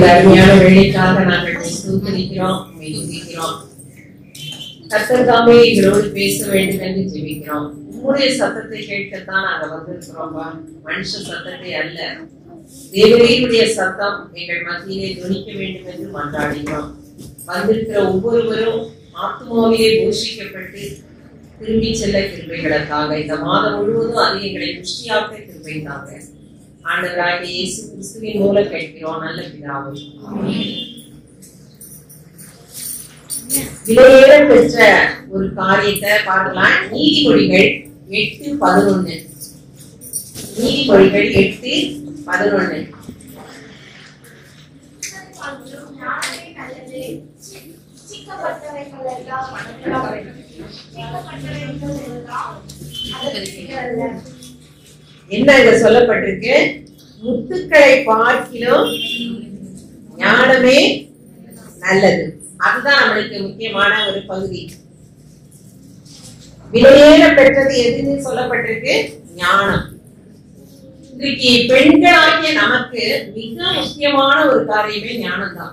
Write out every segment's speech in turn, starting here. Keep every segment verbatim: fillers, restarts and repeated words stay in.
அருமையான வேலைக்காக நாங்கள் ஸ்தோத்திரிக்கிறோம், துதிக்கிறோம். கர்த்தர் தாமே எங்களோடு பேச வேண்டும் என்று ஜெபிக்கிறோம். உங்களுடைய சத்தத்தை கேட்கத்தான் நாங்க வந்திருக்கிறோம், மனுஷ சத்தத்தை அல்ல. தேவனுடைய சத்தம் எங்கள் மத்தியிலே துணிக்க வேண்டும் என்று மன்றாடுகிறோம். வந்திருக்கிற ஒவ்வொருவரும் ஆத்மாவிலே போஷிக்கப்பட்டு திரும்பி செல்ல கிருபைகளுக்காக இந்த மாதம் முழுவதும் அது எங்களை புஷ்டியாக்க கிருபைக்காக ஆண்டவராகிய இயேசு கிறிஸ்துவின் மூலம் கேட்கிறோம் நல்ல பிதாவே. விலையேற பெற்ற ஒரு காரியத்தை பார்க்கலாம். நீதிமொழிகள் எட்டு பதினொன்னு நீதிமொழிகள் எட்டு பதினொன்னு என்ன இங்க சொல்லப்பட்டிருக்கு? முத்துக்களை பார்க்கிலும் ஞானமே நல்லது. அதுதான் நம்மளுக்கு முக்கியமான ஒரு பகுதி. விலையேற பெற்றது எதுன்னு சொல்லப்பட்டிருக்கு? ஞானம். இன்றைக்கு பெண்களாகிய நமக்கு மிக முக்கியமான ஒரு காரியமே ஞானம் தான்.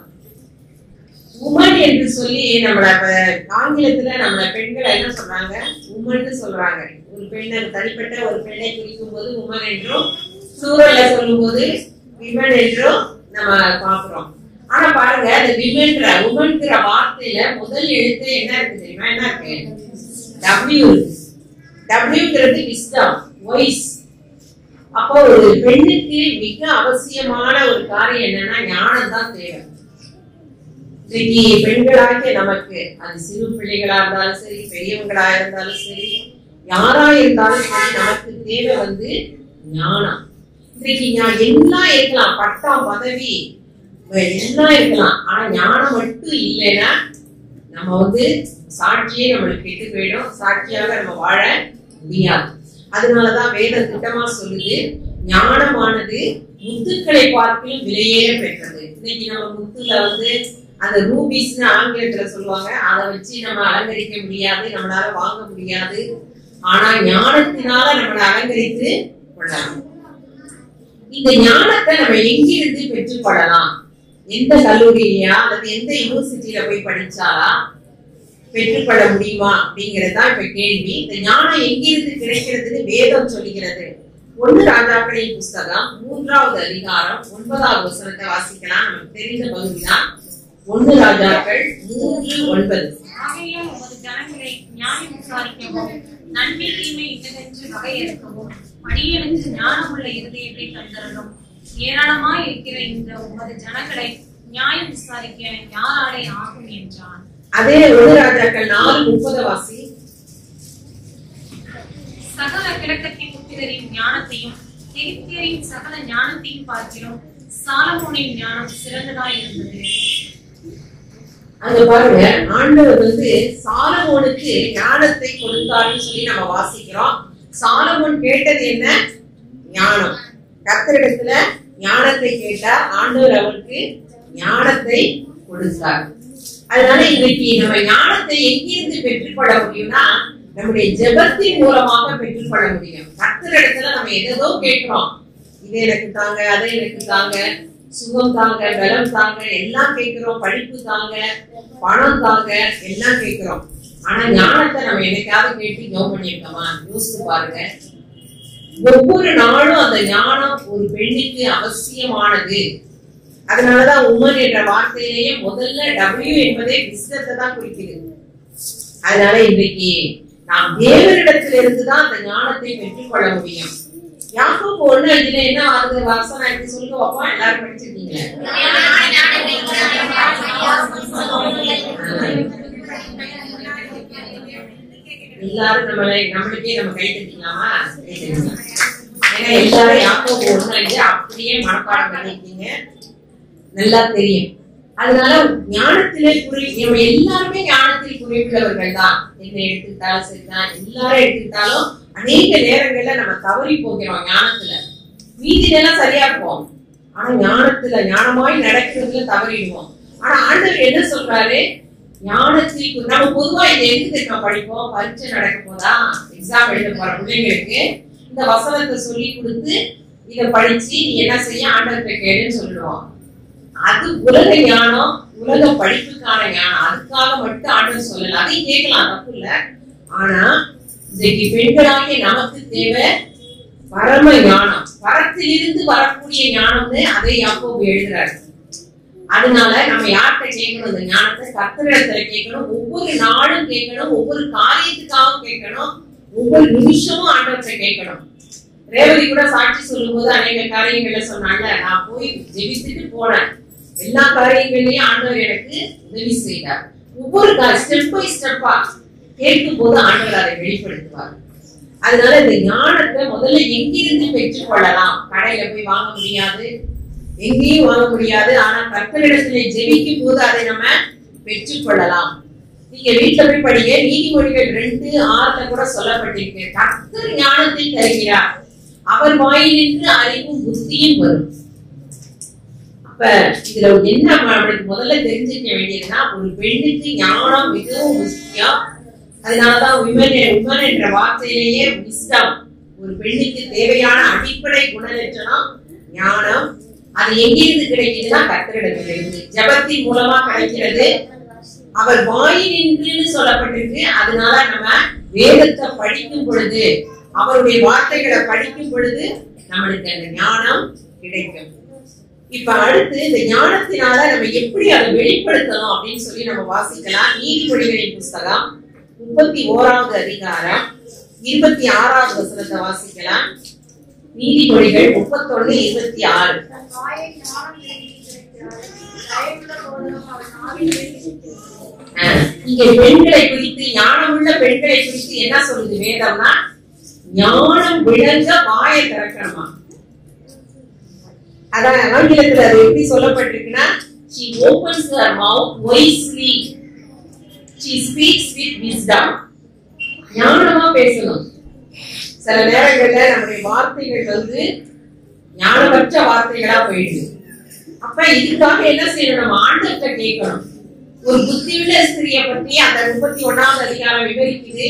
உமன் என்று சொல்லி நம்மள ஆங்கிலத்துல நம்மள பெண்கள் என்ன சொல்றாங்க? உமன் சொல்றாங்க. ஒரு பெண்ணை தனிப்பட்ட ஒரு பெண்ணை குறிக்கும் போது உமன் என்றும், சூழல்ல சொல்லும் போது விமன் என்றும் நம்ம பாக்குறோம். ஆனா பாருங்க, அந்த விமன்ற உமன்கிற வார்த்தையில முதல் எழுத்து என்ன இருக்கு தெரியுமா? என்ன இருக்கு? டபிள்யூ இருக்கு. டபிள்யூங்கிறது விஸ்டம், வாய்ஸ். அப்போ ஒரு பெண்ணுக்கு மிக அவசியமான ஒரு காரியம் என்னன்னா ஞானம் தான் தேவை. இன்னைக்கு பெண்களாகிய நமக்கு அது சிறு பிள்ளைகளா இருந்தாலும் சரி, பெரியவங்களா இருந்தாலும் சரி, யாரா இருந்தாலும் சரி, நமக்கு தேவை வந்து ஞானம். இன்னைக்கு எல்லாம் இருக்கலாம், பட்டம் பதவி எல்லாம் இருக்கலாம், ஆனா ஞானம் மட்டும் இல்லைன்னா நம்ம வந்து சாட்சியே நம்மளுக்கு கெட்டு போயிடும், சாட்சியாக நம்ம வாழ முடியாது. அதனாலதான் வேத திட்டமா சொல்லுது, ஞானமானது முத்துக்களை பார்க்கலும் விலையேற பெற்றது. இன்னைக்கு நம்ம முத்துல வந்து அந்த ரூபீஸ்னு ஆங்கிலத்துல சொல்லுவாங்க, அதை வச்சு நம்ம அலங்கரிக்க முடியாது, நம்மளால வாங்க முடியாது. ஆனா ஞானத்தினால நம்மளை அலங்கரித்து கொள்ளலாம். இந்த ஞானத்தை நம்ம எங்கிருந்து பெற்றுக்கொள்ளலாம்? எந்த கல்லூரியிலயா அல்லது எந்த யூனிவர்சிட்டியில போய் படிச்சாலா பெற்றுக்கொள்ள முடியுமா அப்படிங்கறதா இப்ப கேள்வி. இந்த ஞானம் எங்கிருந்து கிடைக்கிறதுன்னு வேதம் சொல்லுகிறது. ஒன்னு ராஜாக்களின் புஸ்தகம் மூன்றாவது அதிகாரம் ஒன்பதாவது வசனத்தை வாசிக்கலாம். நமக்கு தெரிந்த பகுதிதான். ஒன்னு ராஜாக்கள் மூன்று ஒன்பது. ஜனங்களை நியாயம் விசாரிக்கவும் நன்மை தீமை இன்னதென்று வகையறுக்கவும் மடியெழுந்து ஞானமுள்ள இருதயத்தை தந்தரலும் ஏராளமாய் இருக்கிற இந்த உமது ஜனங்களை நியாயம் விசாரிக்க யாராலே ஆகும் என்றான். அதே ஒன்னு ராஜாக்கள் நாலு முப்பது வாசி. சகல கிழக்கத்தின் புத்திரரின் ஞானத்தையும் எகிப்தியரின் சகல ஞானத்தையும் பார்க்கிறோம் சாலமோனின் ஞானம் சிறந்ததாய் இருந்தது. அங்க பாருங்க, ஆண்டவர் வந்து சாலமோனுக்கு ஞானத்தை கொடுத்தாருன்னு சொல்லி நம்ம வாசிக்கிறோம். சாலமோன் கேட்டது என்ன? ஞானம். கர்த்தரிடத்துல ஞானத்தை கேட்டார், ஆண்டவர் அவருக்கு ஞானத்தை கொடுத்தார். அதனால இன்னைக்கு நம்ம ஞானத்தை எங்கிருந்து பெற்றுக்கொள்ள முடியும்னா நம்முடைய ஜெபத்தின் மூலமாக பெற்றுக்கொள்ள முடியும். கர்த்தரிடத்துல நம்ம எதோ கேட்கிறோம், இது எனக்கு தாங்க, அதை எனக்கு தாங்க, சுகம் தாங்க, பலம் தாங்க, எல்லாம் கேட்கிறோம், படிப்பு தாங்க, பணம் தாங்க, எல்லாம் கேட்கிறோம். ஆனா ஞானத்தை நம்ம என்னைக்காவது கேட்டு ஜெபம் பண்ணிருக்கோமா? யோசித்து பாருங்க. ஒவ்வொரு நாளும் அந்த ஞானம் ஒரு பெண்ணுக்கு அவசியமானது. அதனாலதான் உமன் என்ற வார்த்தையிலேயே முதல்ல டபிள்யூ என்பதே விஸ்டத்தை தான் குறிக்குது. அதனால இன்றைக்கு நாம் தேவனிடத்துல இருந்துதான் அந்த ஞானத்தை பெற்றுக்கொள்ள முடியும். யாக்கோபு ஒண்ணு இதுல என்ன ஆகுது வசனம் எடுத்து சொல்லுங்க பாப்பா. எல்லாரும் படிச்சிருக்கீங்க. எல்லாரும் நம்மளை நம்மளுக்கே நம்ம கை தட்டிக்கலாமா? ஏன்னா எல்லாரும் யாக்கோபு ஒண்ணு இது அப்படியே மனப்பாடம் பண்ணிருக்கீங்க, நல்லா தெரியும். அதனால ஞானத்திலே குறி நம்ம எல்லாருமே ஞானத்தில் குறிப்பிட்டவர்கள் தான். என்ன எடுத்துக்கிட்டாலும் சரிதான், எல்லாரும் எடுத்துக்கிட்டாலும் அநேக நேரங்கள்ல நம்ம தவறி போகிறோம். ஞானத்துல வீதியிலாம் சரியா இருப்போம், ஆனா ஞானத்துல ஞானமாய் நடக்கிறதுல தவறிடுவோம். ஆனா ஆண்டவர் என்ன சொல்றாரு? ஞானத்தில் நம்ம பொதுவா இதை எதுக்கு நம்ம படிப்போம்? பரீட்சை நடக்க போதா, எக்ஸாம் எழுத போற பிள்ளைங்களுக்கு இந்த வசனத்தை சொல்லி கொடுத்து இதை படிச்சு நீ என்ன செய்ய ஆண்டவர்கிட்ட கேளுன்னு சொல்லுவோம். அது உலக ஞானம், உலக படிப்புக்கான ஞானம். அதுக்காக மட்டும் ஆண்டவர் சொல்லல, அதையும் கேட்கலாம், தப்பு இல்ல. ஆனா இன்றைக்கு பெண்களாகிய நமக்கு தேவை பரம ஞானம், பரத்திலிருந்து வரக்கூடிய ஞானம்னு அதை யாக்கோபு எழுதுறாரு. அதனால நம்ம யார்கிட்ட கேட்கணும்? இந்த ஞானத்தை கர்த்தரிடத்துல கேட்கணும். ஒவ்வொரு நாளும் கேட்கணும், ஒவ்வொரு காரியத்துக்காகவும் கேட்கணும், ஒவ்வொரு நிமிஷமும் ஆண்டவர்கிட்ட கேட்கணும். ரேவதி கூட சாட்சி சொல்லும் போது அநேக காரியங்கள்ல சொன்னாங்க, நான் போய் ஜெபித்துட்டு போனேன், எல்லா காரியங்களையும் ஆண்டவர் எனக்கு உதவி செய்தார். ஒவ்வொரு ஸ்டெப் பை ஸ்டெப்பா கேட்கும் போது ஆண்டவர் அதை வெளிப்படுத்துவார். அதனால இந்த ஞானத்தை முதல்ல எங்கிருந்து பெற்றுக் கொள்ளலாம்? கடையில போய் வாங்க முடியாது, எங்கேயும் வாங்க முடியாது. ஆனா கர்த்தரிடத்திலே ஜெபிக்கும் போது அதை நம்ம பெற்றுக் கொள்ளலாம். நீங்க வீட்டுல போய் படிங்க, நீதிமொழிகள் ரெண்டு ஆறுல கூட சொல்லப்பட்டிருக்கு, கர்த்தர் ஞானத்தை தருகிறார், அவர் வாயிலிருந்து அறிவும் புத்தியும் வரும். அப்ப இதுல என்ன நம்மளுக்கு முதல்ல தெரிஞ்சுக்க வேண்டியதுன்னா, ஒரு பெண்ணுக்கு ஞானம் மிகவும் முக்கியம். அதனாலதான் விமன் உமன் என்ற வார்த்தையிலேயே விஸ்டம், ஒரு பெண்ணுக்கு தேவையான அடிப்படை குணலட்சணம் ஞானம். அது எங்கிருந்து கிடைக்குதுன்னா கர்த்தரிடத்திலிருந்து, ஜெபத்தின் மூலமா கிடைக்கிறது. அவர் வாயினின்று சொல்லப்பட்டிருக்கு. அதனால நம்ம வேதத்தை படிக்கும் பொழுது, அவருடைய வார்த்தைகளை படிக்கும் பொழுது நம்மளுக்கு அந்த ஞானம் கிடைக்கும். இப்ப அடுத்து இந்த ஞானத்தினால நம்ம எப்படி அதை வெளிப்படுத்தணும் அப்படின்னு சொல்லி நம்ம வாசிக்கலாம். நீதிமொழிகளின் புஸ்தகம் முப்பத்தி ஓராவது அதிகாரம் இருபத்தி ஆறாவது வசனத்தை வாசிக்கலாம். நீதிமொழிகள் முப்பத்தி ஒண்ணு இருபத்தி ஆறு. இங்க பெண்களை குறித்து, ஞானமுள்ள பெண்களை குறித்து என்ன சொல்லுது வேதம்னா, ஞானம் விளங்க வாயை திறக்கணுமா. அதான் ஆங்கிலத்துல அது எப்படி சொல்லப்பட்டிருக்குன்னா, she opens her mouth wisely, she speaks with wisdom. ஞானமா பேசணும். சில நேரங்கள்ல நம்முடைய வார்த்தைகள் வந்து ஞானமற்ற வார்த்தைகளா போயிடுது. அப்ப இதுக்காக என்ன செய்யணும்? நம்ம ஆண்டவர்கிட்ட கேட்கணும். ஒரு புத்தியுள்ள ஸ்திரியை பத்தி அந்த முப்பத்தி ஒன்னாவது அதிகாரம் விவரிக்குது.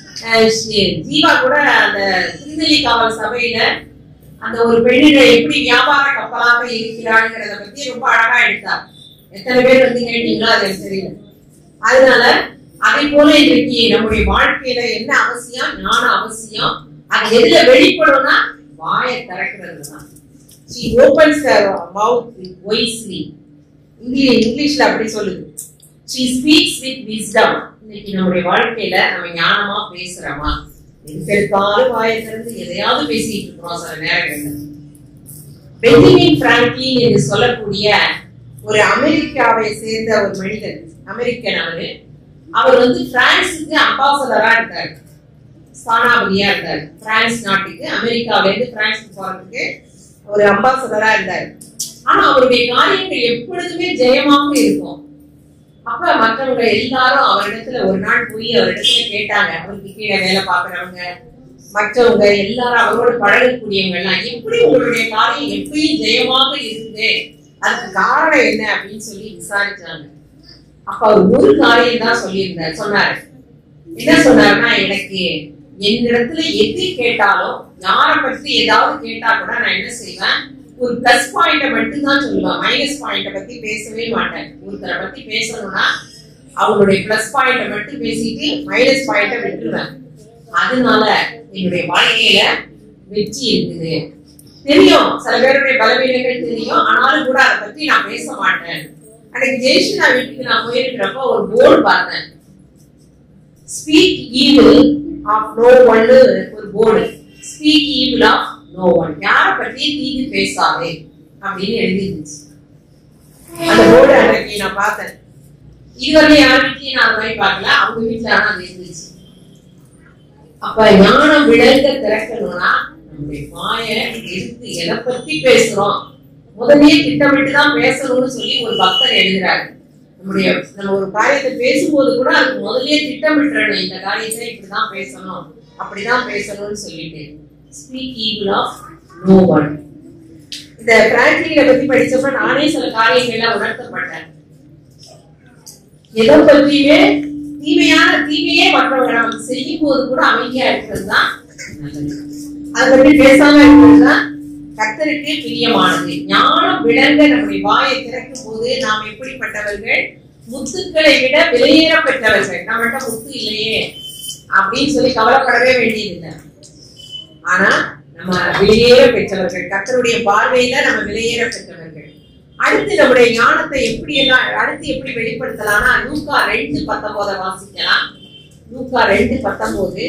ஜீவா கூட அந்த திருநெல்லி காவல் சபையில அந்த ஒரு பெண்ணிட எப்படி வியாபார கப்பலாக இருக்கிறாங்கிறத பத்தி ரொம்ப அழகா எடுத்தார். எத்தனை பேர் வந்து கேட்டீங்களோ அது எனக்கு தெரியல. அதனால அதை போல இன்றைக்கு நம்முடைய வாழ்க்கையில என்ன அவசியம்? ஞானம் அவசியம். அது எதுல வெளிப்படும்னா வாயை திறக்கிறது தான். She opens her mouth wisely. இங்கிலீஷ்ல அப்படி சொல்லுது. She speaks with wisdom. இன்னைக்கு நம்முடைய வாழ்க்கையில நம்ம ஞானமா பேசுறோமா? எதுக்கெடுத்தாலும் வாயை திறந்து எதையாவது பேசிட்டு இருக்கிறோம் சில நேரங்கள்ல. பெஞ்சமின் பிராங்க்லின் என்று சொல்லக்கூடிய ஒரு அமெரிக்காவை சேர்ந்த ஒரு மனிதன், அமெரிக்கன். அவரு அவர் வந்து பிரான்ஸுக்கு அம்பாசடரா இருந்தார், ஸ்தானாபதியா இருந்தார். பிரான்ஸ் நாட்டுக்கு அமெரிக்காவில இருந்து பிரான்ஸுக்கு போறதுக்கு ஒரு அம்பாசடரா இருந்தார். ஆனா அவருடைய காரியங்கள் எப்பொழுதுமே ஜெயமாக இருக்கும். அப்ப மற்றவங்க எல்லாரும் அவரிடத்துல ஒரு நாள் போய் அவரிடத்துல கேட்டாங்க, அவருக்கு கீழே வேலை பாக்குறவங்க, மற்றவங்க எல்லாரும் அவரோட பழகக்கூடியவங்க எல்லாம், எப்படி உங்களுடைய காரியம் எப்பயும் ஜெயமாக இருக்குது, அதுக்கு காரணம் என்ன அப்படின்னு சொல்லி விசாரிச்சாங்க. அப்ப அவர் ஒரு காரியம் தான் சொல்லியிருந்தார். சொன்னாரு, என்ன சொன்னாருன்னா, எனக்கு என்னிடத்துல எது கேட்டாலும், யாரை பற்றி ஏதாவது கேட்டா கூட நான் என்ன செய்வேன், ஒரு பிளஸ் பாயிண்ட மட்டும் தான் சொல்லுவேன், மைனஸ் பாயிண்ட பத்தி பேசவே மாட்டேன். ஒருத்தரை பத்தி பேசணும்னா அவங்களுடைய பிளஸ் பாயிண்ட மட்டும் பேசிட்டு மைனஸ் பாயிண்ட விட்டுருவேன். அதனால என்னுடைய வாழ்க்கையில வெற்றி இருக்குது. தெரியும், சில பேருடைய பலவீனங்கள் தெரியும், ஆனாலும் கூட அதை பத்தி நான் பேச மாட்டேன். அன்னைக்கு ஜெயிஷனா வீட்டுக்கு நான் போயிருக்கிறப்ப ஒரு போர்டு பார்த்தேன், speak evil of no one. ஒரு board, speak evil of no one, யாரை பத்தி தீது பேசாதே அப்படின்னு எழுதி இருந்துச்சு. அந்த போர்டு அன்னைக்கு நான் பார்த்தேன். இதுவரை யார் வீட்லயும் நான் அந்த மாதிரி பார்க்கல, அவங்க வீட்டுல ஆனா அது இருந்துச்சு. அப்ப ஞானம் விளங்க திறக்கணும்னா நம்முடைய வாயை எடுத்து எதை பத்தி பேசுறோம் முதலே திட்டமிட்டுதான் பேசணும்னு சொல்லி ஒரு பக்தர் எழுதுறாரு. நம்முடைய நம்ம ஒரு காரியத்தை பேசும்போது கூட அதுக்கு முதலே திட்டமிட்டுறணும், இந்த காரியத்தை இப்படிதான் பேசணும், அப்படிதான் பேசணும்னு சொல்லிட்டு. Speak evil of no one. இந்த பிராங்க்லினை பத்தி படிச்சப்ப நானே சில காரியங்கள்ல உணர்த்தப்பட்டேன். எதை பத்தியுமே தீமையான தீமையே மற்றவங்க நமக்கு செய்யும் போது கூட அமைதியா இருக்கிறது தான் நல்லது. அதை பற்றி பேசாம இருக்கிறது தான் கர்த்தருக்கு பிரியமானது. ஞானம் விளங்க நம்முடைய வாயை திறக்கும் போது நாம் எப்படிப்பட்டவர்கள்? முத்துக்களை விட விலையேற பெற்றவர்கள். நம்மகிட்ட முத்து இல்லையே அப்படின்னு சொல்லி கவலைப்படவே வேண்டியதில்லை. ஆனா நம்ம விலையேற பெற்றவர்கள், கர்த்தருடைய பார்வையில நம்ம விலையேற பெற்றவர்கள். அடுத்து நம்முடைய ஞானத்தை எப்படி எல்லாம் அடுத்து எப்படி வெளிப்படுத்தலாம்னா லூக்கா ரெண்டு பத்தொன்பதை வாசிக்கலாம். லூக்கா ரெண்டு பத்தொன்பது.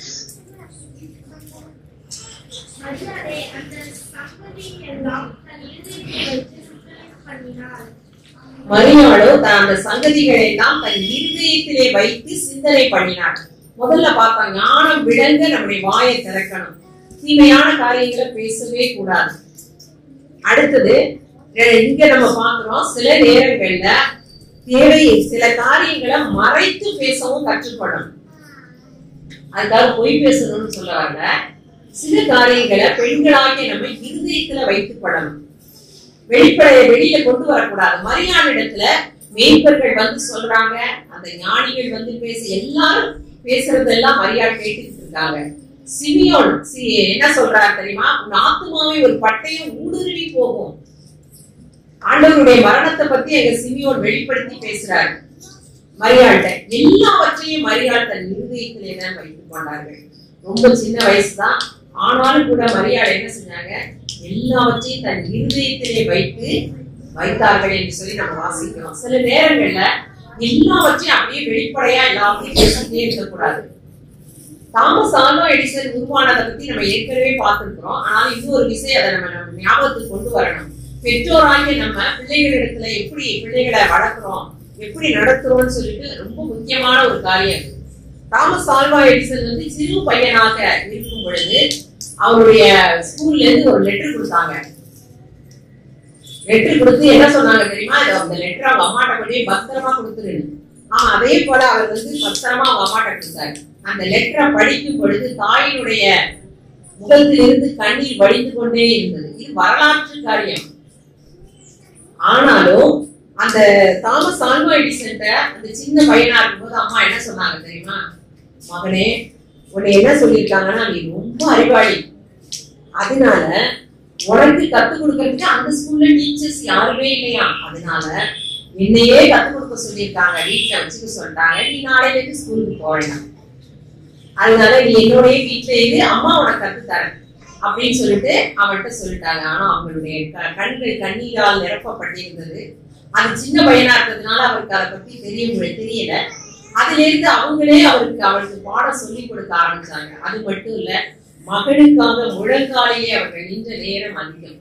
மரியாளோ அந்த சங்கதிகளை எல்லாம் தன் இருதயத்திலே வைத்து சிந்தனை பண்ணினார். முதல்ல பார்த்தா ஞானம் விளங்க நம்முடைய வாயை திறக்கணும். தீமையான காரியங்களை பேசவே கூடாது. அடுத்தது இங்க நம்ம பாக்குறோம், சில நேரங்கள்ல தேவை சில காரியங்களை மறைத்து பேசவும் கற்றுக்கொள்ளணும். அதுக்காக பொய் பேசணும்னு சொல்ல வரல. சில காரியங்களை பெண்களாகிய நம்ம இருதயத்துல வைத்துக் கொள்ளணும். வெளிப்படைய வெளியில கொண்டு வரக்கூடாது. மரியாளிடத்துல மேய்ப்பர்கள் வந்து சொல்றாங்க, அந்த ஞானிகள் வந்து பேச எல்லாரும் பேசுறதெல்லாம் மரியாள் கேட்டுக்கிட்டு இருக்காங்க. சிமியோன் என்ன சொல்றாரு தெரியுமா? உன் ஆத்துமாவே ஒரு பட்டயம் ஊடுருவி போகும். ஆண்டவருடைய மரணத்தை பத்தி எங்க சிமியோன் வெளிப்படுத்தி பேசுறாரு மரியாள்கிட்ட. எல்லாவற்றையும் மரியாள் தன் இருதயத்திலே தான் வைத்துக் கொண்டார்கள். ரொம்ப சின்ன வயசுதான், ஆனாலும் கூட மரியாள் என்ன செஞ்சாங்க? எல்லாவற்றையும் தன் இருதயத்திலே வைத்து வைத்தார்கள் என்று சொல்லி நம்ம வாசிக்கிறோம். சில நேரங்கள்ல எல்லாவற்றையும் அப்படியே வெளிப்படையா எல்லாத்தையும் பேசிட்டே இருக்கக்கூடாது. தாமஸ் ஆல்வா எடிசன் உருவானதை பத்தி நம்ம ஏற்கனவே பார்த்திருக்கிறோம். ஆனால் இன்னொரு விஷயம் அதை நம்ம நம்ம ஞாபகத்துக்கு கொண்டு வரணும். பெற்றோராகிய நம்ம பிள்ளைகளிடத்துல எப்படி பிள்ளைகளை வளர்க்கிறோம், எப்படி நடத்துறோம்னு சொல்லிட்டு ரொம்ப முக்கியமான ஒரு காரியம். தாமஸ் ஆல்வா எடிசன் வந்து சிறு பையனாக இருக்கும் பொழுது அவருடைய ஸ்கூல்ல இருந்து ஒரு லெட்டர் கொடுத்தாங்க. லெட்டர் கொடுத்து என்ன சொன்னாங்க தெரியுமா? அந்த லெட்டர் அவங்க அம்மாட்ட போய் பத்திரமா கொடுத்துருன்னு. ஆமா, அதே போல அவர் வந்து பத்திரமா அவங்க அம்மாட்ட கொடுத்தாரு. அந்த லெட்டரை படிக்கும் பொழுது தாயினுடைய முகத்தில் இருந்து கண்ணீர் வடிந்து கொண்டே இருந்தது. இது வரலாற்று காரியம். ஆனாலும் அந்த தாமஸ் ஆல்வா எடிசன் அந்த சின்ன பையனா இருக்கும்போது அம்மா என்ன சொன்னாங்க தெரியுமா? மகனே, உன்னை என்ன சொல்லியிருக்காங்கன்னா, நீ ரொம்ப அறிவாளி, அதனால உனக்கு கத்துக் கொடுக்கறதுக்கு அந்த ஸ்கூல்ல டீச்சர்ஸ் யாருமே இல்லையா, அதனால என்னையே கத்துக் கொடுக்க சொல்லியிருக்காங்க, வீட்டுல வச்சுக்க சொல்லிட்டாங்க, நீ நாளையில இருந்து ஸ்கூலுக்கு போகலாம், அதனால நீ என்னோடய வீட்டுல இருந்து அம்மா உனக்கு கத்து தரேன் அப்படின்னு சொல்லிட்டு அவன்கிட்ட சொல்லிட்டாங்க. ஆனா அவங்களுடைய கண்கள் கண்ணீரால் நிரப்பப்பட்டிருந்தது. அது சின்ன பையனா இருக்கிறதுனால அவருக்கு அதை பத்தி தெரிய தெரியல. அதுல இருந்து அவங்களே அவருக்கு அவருக்கு பாடம் சொல்லி கொடுக்க ஆரம்பிச்சாங்க. அது மட்டும் இல்ல, மகனுக்காக முழங்காலிலே அவர்கள் நின்ற நேரம் அதிகம்.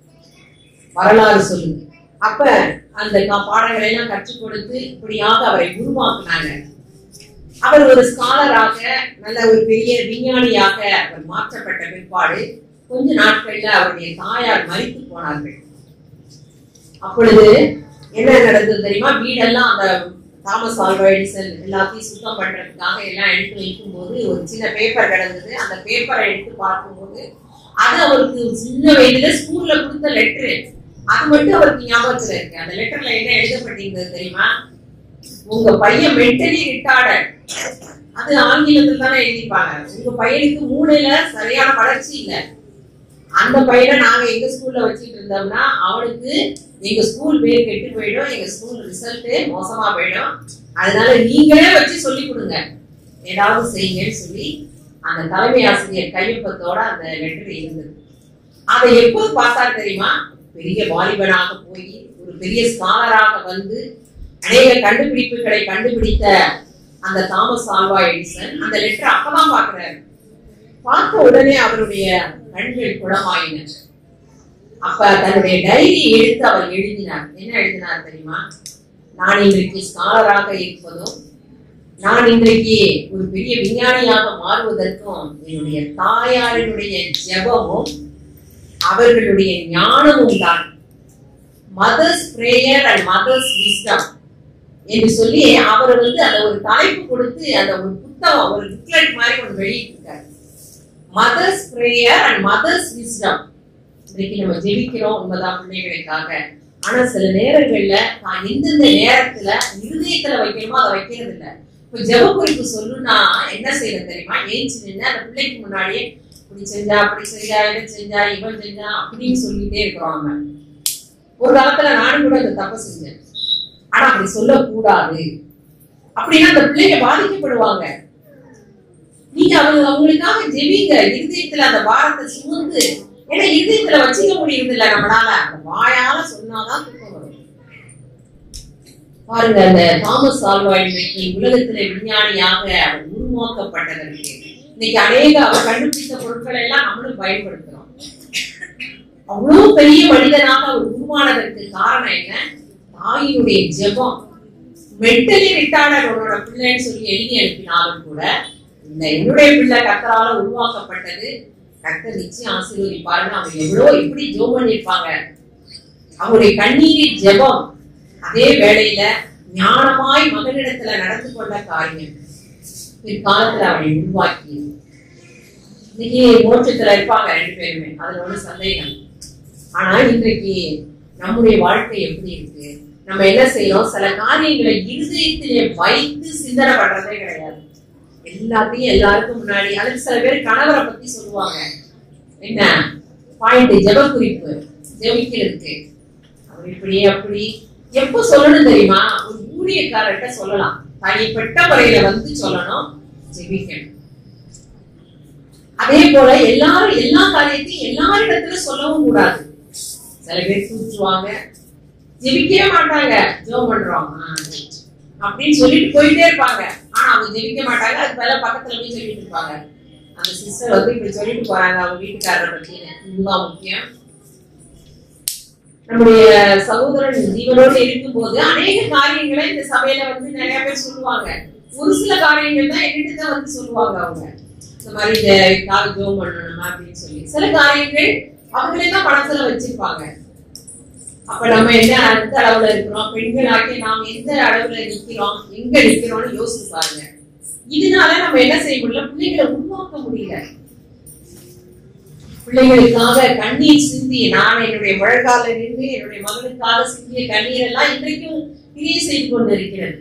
வரலாறு சொல்லுங்க. அப்ப அந்த பாடங்களை எல்லாம் கற்றுக் கொடுத்து இப்படியாக அவரை உருவாக்குனாங்க. அவர் ஒரு ஸ்காலராக, நல்ல ஒரு பெரிய விஞ்ஞானியாக அவர் மாற்றப்பட்ட பிற்பாடு கொஞ்ச நாட்கள்ல அவருடைய தாயார் மரித்து போனார்கள். அப்பொழுது என்ன நடந்தது தெரியுமா? வீடெல்லாம் அந்த தாமஸ் ஆல்வா எடிசன் எல்லாத்தையும் சுத்தம் பண்றதுக்காக எல்லாம் எடுத்து வைக்கும் போது ஒரு சின்ன பேப்பர் கிடந்தது. அந்த பேப்பரை எடுத்து பார்க்கும்போது அது அவருக்கு சின்ன வயதுல ஸ்கூல்ல கொடுத்த லெட்டரு. அது மட்டும் அவருக்கு ஞாபகத்துல இருக்கு. அந்த லெட்டர்ல என்ன எழுதப்பட்டிருந்தது தெரியுமா? உங்க பையன் மென்டலி ரிட்டார்டட். அது ஆங்கிலத்தில் தானே எழுதிப்பாங்க. உங்க பையனுக்கு மூளையில சரியான வளர்ச்சி இல்லை. அந்த பையனை நாங்க எங்க ஸ்கூல்ல வச்சுட்டு இருந்தோம்னா அவனுக்கு எங்க ஸ்கூல் பேர் கெட்டு போயிடும், எங்க ஸ்கூல் ரிசல்ட் மோசமா போயிடும், அதனால நீங்களே வச்சு சொல்லி கொடுங்க, ஏதாவது செய்யுங்கன்னு சொல்லி அந்த தலைமை ஆசிரியர் கையொப்பத்தோட அந்த லெட்டர் இருந்தது. அதை எப்போது பார்த்தாரு தெரியுமா? பெரிய வாலிபனாக போய் ஒரு பெரிய ஸ்காலராக வந்து அநேக கண்டுபிடிப்புகளை கண்டுபிடித்த அந்த தாமஸ் ஆல்வா எடிசன் அந்த லெட்டர் அப்பதான் பாக்குறாரு. பார்த்த உடனே அவருடைய கண்கள் குணமாயின. அப்ப தன்னுடைய டைரி எடுத்து அவர் எழுதினார். என்ன எழுதினார் தெரியுமா? நான் இன்றைக்கு ஸ்காலராக இருப்பதும், நான் இன்றைக்கு ஒரு பெரிய விஞ்ஞானியாக மாறுவதற்கும் என்னுடைய தாயாரினுடைய ஜெபமும் அவர்களுடைய ஞானமும் தான். Mother's prayer and mother's wisdom என்று சொல்லி அவர் வந்து அந்த ஒரு தலைப்பு கொடுத்து அந்த ஒரு புத்தகம், ஒரு புக்லெட் மாதிரி ஒன்று வெளியிட்டிருக்காரு. Mother's prayer and mother's wisdom. இன்றைக்கு நம்ம ஜெபிக்கிறோம் உண்மைதான் பிள்ளைகளுக்காக. ஆனா சில நேரங்கள்ல நான் எந்தெந்த நேரத்துல இருதயத்துல வைக்கணுமோ அதை வைக்கிறது இல்லை. இப்ப ஜெப குறிப்பு சொல்லுன்னா என்ன செய்யறது தெரியுமா? ஏஞ்சி நின்று அந்த பிள்ளைக்கு முன்னாடியே இப்படி செஞ்சா அப்படி செஞ்சா இதை செஞ்சா இவன் செஞ்சா அப்படின்னு சொல்லிட்டே இருக்கிறோம். நம்ம ஒரு காலத்துல நானும் கூட அந்த தப்ப செஞ்சேன். ஆனா அப்படி சொல்லக்கூடாது. அப்படின்னா அந்த பிள்ளைங்க பாதிக்கப்படுவாங்க. நீங்க அவங்க அவங்களுக்காக ஜெபிங்க. இருதயத்துல அந்த பாரத்தை சுமந்து, ஏன்னா இருதயத்துல வச்சுக்க முடியுது இல்ல நம்மளால, அந்த வாயால சொன்னாதான் தூக்கம் வரும். பாருங்க, அந்த தாமஸ் ஆல்வா இன்றைக்கு உலகத்துல விஞ்ஞானியாக அவர் உருவாக்கப்பட்டதற்கு இன்னைக்கு அநேக அவர் கண்டுபிடித்த பொருட்கள் எல்லாம் நம்மளும் பயன்படுத்துறோம். அவ்வளவு பெரிய மனிதனாக அவர் உருவானதற்கு காரணம் என்ன? தாயினுடைய ஜெபம். மென்டலி ரிட்டார்டட் உன்னோட பிள்ளைன்னு சொல்லி எழுதி அனுப்பினாலும் கூட இந்த என்னுடைய பிள்ளை கர்த்தரால உருவாக்கப்பட்டது, கர்த்தர் நிச்சயம் ஆசீர்வதிப்பாருன்னு அவங்க எவ்வளவு எப்படி ஜெபம் பண்ணிருப்பாங்க. அவங்களுடைய கண்ணீரின் ஜெபம் அதே வேளையில ஞானமாய் மகனிடத்துல நடந்து கொண்ட காரியம் பிற்காலத்துல அவனை உருவாக்கி இன்னைக்கு மோட்சத்துல இருப்பாங்க ரெண்டு பேருமே, அதுல ஒண்ணு சந்தேகம். ஆனா இன்றைக்கு நம்முடைய வாழ்க்கை எப்படி இருக்கு? நம்ம என்ன செய்யறோம்? சில காரியங்களை இருதயத்திலே வைத்து சிந்தனை பண்றதே கிடையாது. எல்லாத்தையும் எல்லாருக்கும் முன்னாடி, அதுக்கு சில பேர் கணவரை பத்தி சொல்லுவாங்க. என்ன பாயிண்ட்? ஜெப குறிப்பு ஜெபிக்கிறதுக்கு அவர் இப்படி அப்படி எப்ப சொல்லணும் தெரியுமா? ஒரு ஊழியக்காரர்கிட்ட சொல்லலாம், தனிப்பட்ட முறையில வந்து சொல்லணும், ஜெபிக்கணும். அதே போல எல்லாரும் எல்லா காரியத்தையும் எல்லாரிடத்துல சொல்லவும் கூடாது. சில பேர் தூற்றுவாங்க, ஜெபிக்கவே மாட்டாங்க. ஜெபம் பண்றோம் அப்படின்னு சொல்லிட்டு போயிட்டே இருப்பாங்க. ஆனா அவங்க ஜெபிக்க மாட்டாங்க. அது மேல பக்கத்துல போய் சொல்லிட்டு இருப்பாங்க, அந்த சிஸ்டர் வந்து இப்படி சொல்லிட்டு போறாங்க அவங்க வீட்டுக்காரரை பத்தின. இதுதான் முக்கியம். நம்முடைய சகோதரன் ஜீவனோடு இருக்கும் போது அநேக காரியங்களை இந்த சபையில வந்து நிறைய பேர் சொல்லுவாங்க. ஒரு சில காரியங்கள் தான் என்கிட்ட தான் வந்து சொல்லுவாங்க. அவங்க இந்த மாதிரி இந்த கால ஜோம் பண்ணணும் அப்படின்னு சொல்லி சில காரியங்கள் அவங்களே தான் பணத்துல வச்சிருப்பாங்க. அப்ப நம்ம என்ன எந்த அளவுல இருக்கிறோம், பெண்களாக்கி நாம் எந்த அளவுல நிக்கிறோம், எங்க நிக்கிறோம்னு யோசிச்சு பாருங்க. இதனால நம்ம என்ன செய்ய முடியல? பிள்ளைகளை உருவாக்க முடியல. பிள்ளைகளுக்காக கண்ணீர் சிந்தி, நான் என்னுடைய முழங்கால நின்று என்னுடைய மகனுக்காக சிந்திய கண்ணீர் எல்லாம் இன்றைக்கும் கிரியை செய்து கொண்டு இருக்கிறது.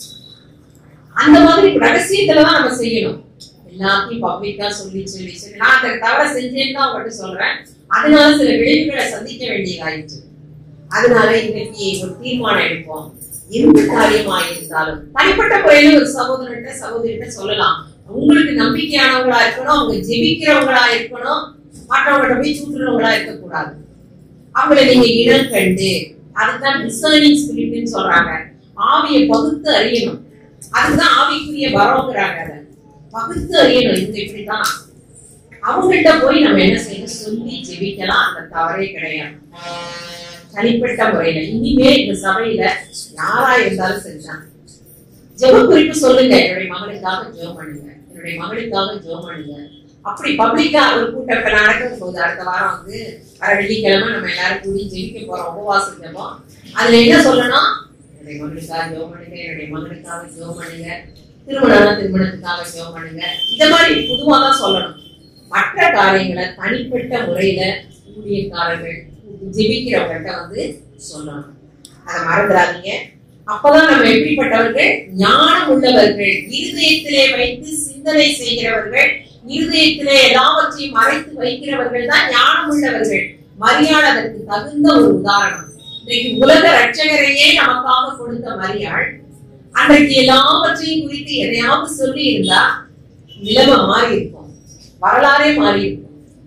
அந்த மாதிரி ரகசியத்துலதான் நம்ம செய்யணும். எல்லாத்தையும் பப்ளிக்கா சொல்லி சொல்லி சொல்லி நான் அந்த தவறை செஞ்சேன்னு தான் அவங்ககிட்ட சொல்றேன். அதனால சில விளைவுகளை சந்திக்க வேண்டியதாயிடுச்சு. அதனால இன்னைக்கு ஒரு தீர்மானம் எடுப்போம். எந்த காரியமா இருந்தாலும் தனிப்பட்ட முறையில ஒரு சகோதரன்ட்ட சகோதரிட்ட சொல்லலாம். உங்களுக்கு நம்பிக்கையானவங்களா இருக்கணும், அவங்க ஜெபிக்கிறவங்களா இருக்கணும், மற்றவங்கள்ட்ட போய் சூட்டுறவங்களா இருக்கக்கூடாது. அவங்களை நீங்க இனம் கண்டு, அதுதான் டிசர்னிங் ஸ்பிரிட்னு சொல்றாங்க. ஆவியை பகுத்து அறியணும். அதுதான் ஆவிக்குரிய வரோங்கிறாங்க. அதை பகுத்து அறியணும். இது இப்படிதான் அவங்கள்ட்ட போய் நம்ம என்ன செய்யணும்? சொல்லி ஜெபிக்கலாம். அந்த தவறே கிடையாது. தனிப்பட்ட முறையில இனிமே இந்த சபையில யாரா இருந்தாலும் சரிதான், ஜெப குறிப்பு சொல்லுங்க. என்னுடைய மகளுக்காக ஜெபம் பண்ணுங்க, என்னுடைய மகளுக்காக ஜெபம் பண்ணுங்க. அப்படி பப்ளிக்கா ஒரு கூட்டம் இப்ப நடக்கும் போது அடுத்த வாரம் வந்து வர வெள்ளிக்கிழமை நம்ம எல்லாரும் கூடி ஜெபிக்க போறோம், உபவாச ஜெபம். அதுல என்ன சொல்லணும்? என்னுடைய மகளுக்காக ஜெபம் பண்ணுங்க, என்னுடைய மகனுக்காக ஜெபம் பண்ணுங்க, திருமணம் திருமணத்துக்காக ஜெபம் பண்ணுங்க. இந்த மாதிரி பொதுவா தான் சொல்லணும். மற்ற காரியங்களை தனிப்பட்ட முறையில ஊழியக்காரர்கள் ஜெபிக்கிறவங்கள்ட்ட வந்து சொல்லணும். அதை மறந்துடாதீங்க. அப்பதான் நம்ம எப்படிப்பட்டவர்கள்? ஞானம் உள்ளவர்கள், இருதயத்திலே வைத்து சிந்தனை செய்கிறவர்கள், இருதயத்திலே எல்லாவற்றையும் மறைத்து வைக்கிறவர்கள் தான் ஞானம் உள்ளவர்கள். மரியாள் அதற்கு தகுந்த ஒரு உதாரணம். இன்றைக்கு உலக ரட்சகரையே நமக்காக கொடுத்த மரியாள் அன்றைக்கு எல்லாவற்றையும் குறித்து எதையாவது சொல்லி இருந்தா நிலைமை மாறி இருக்கும், வரலாறே மாறி இருக்கும்.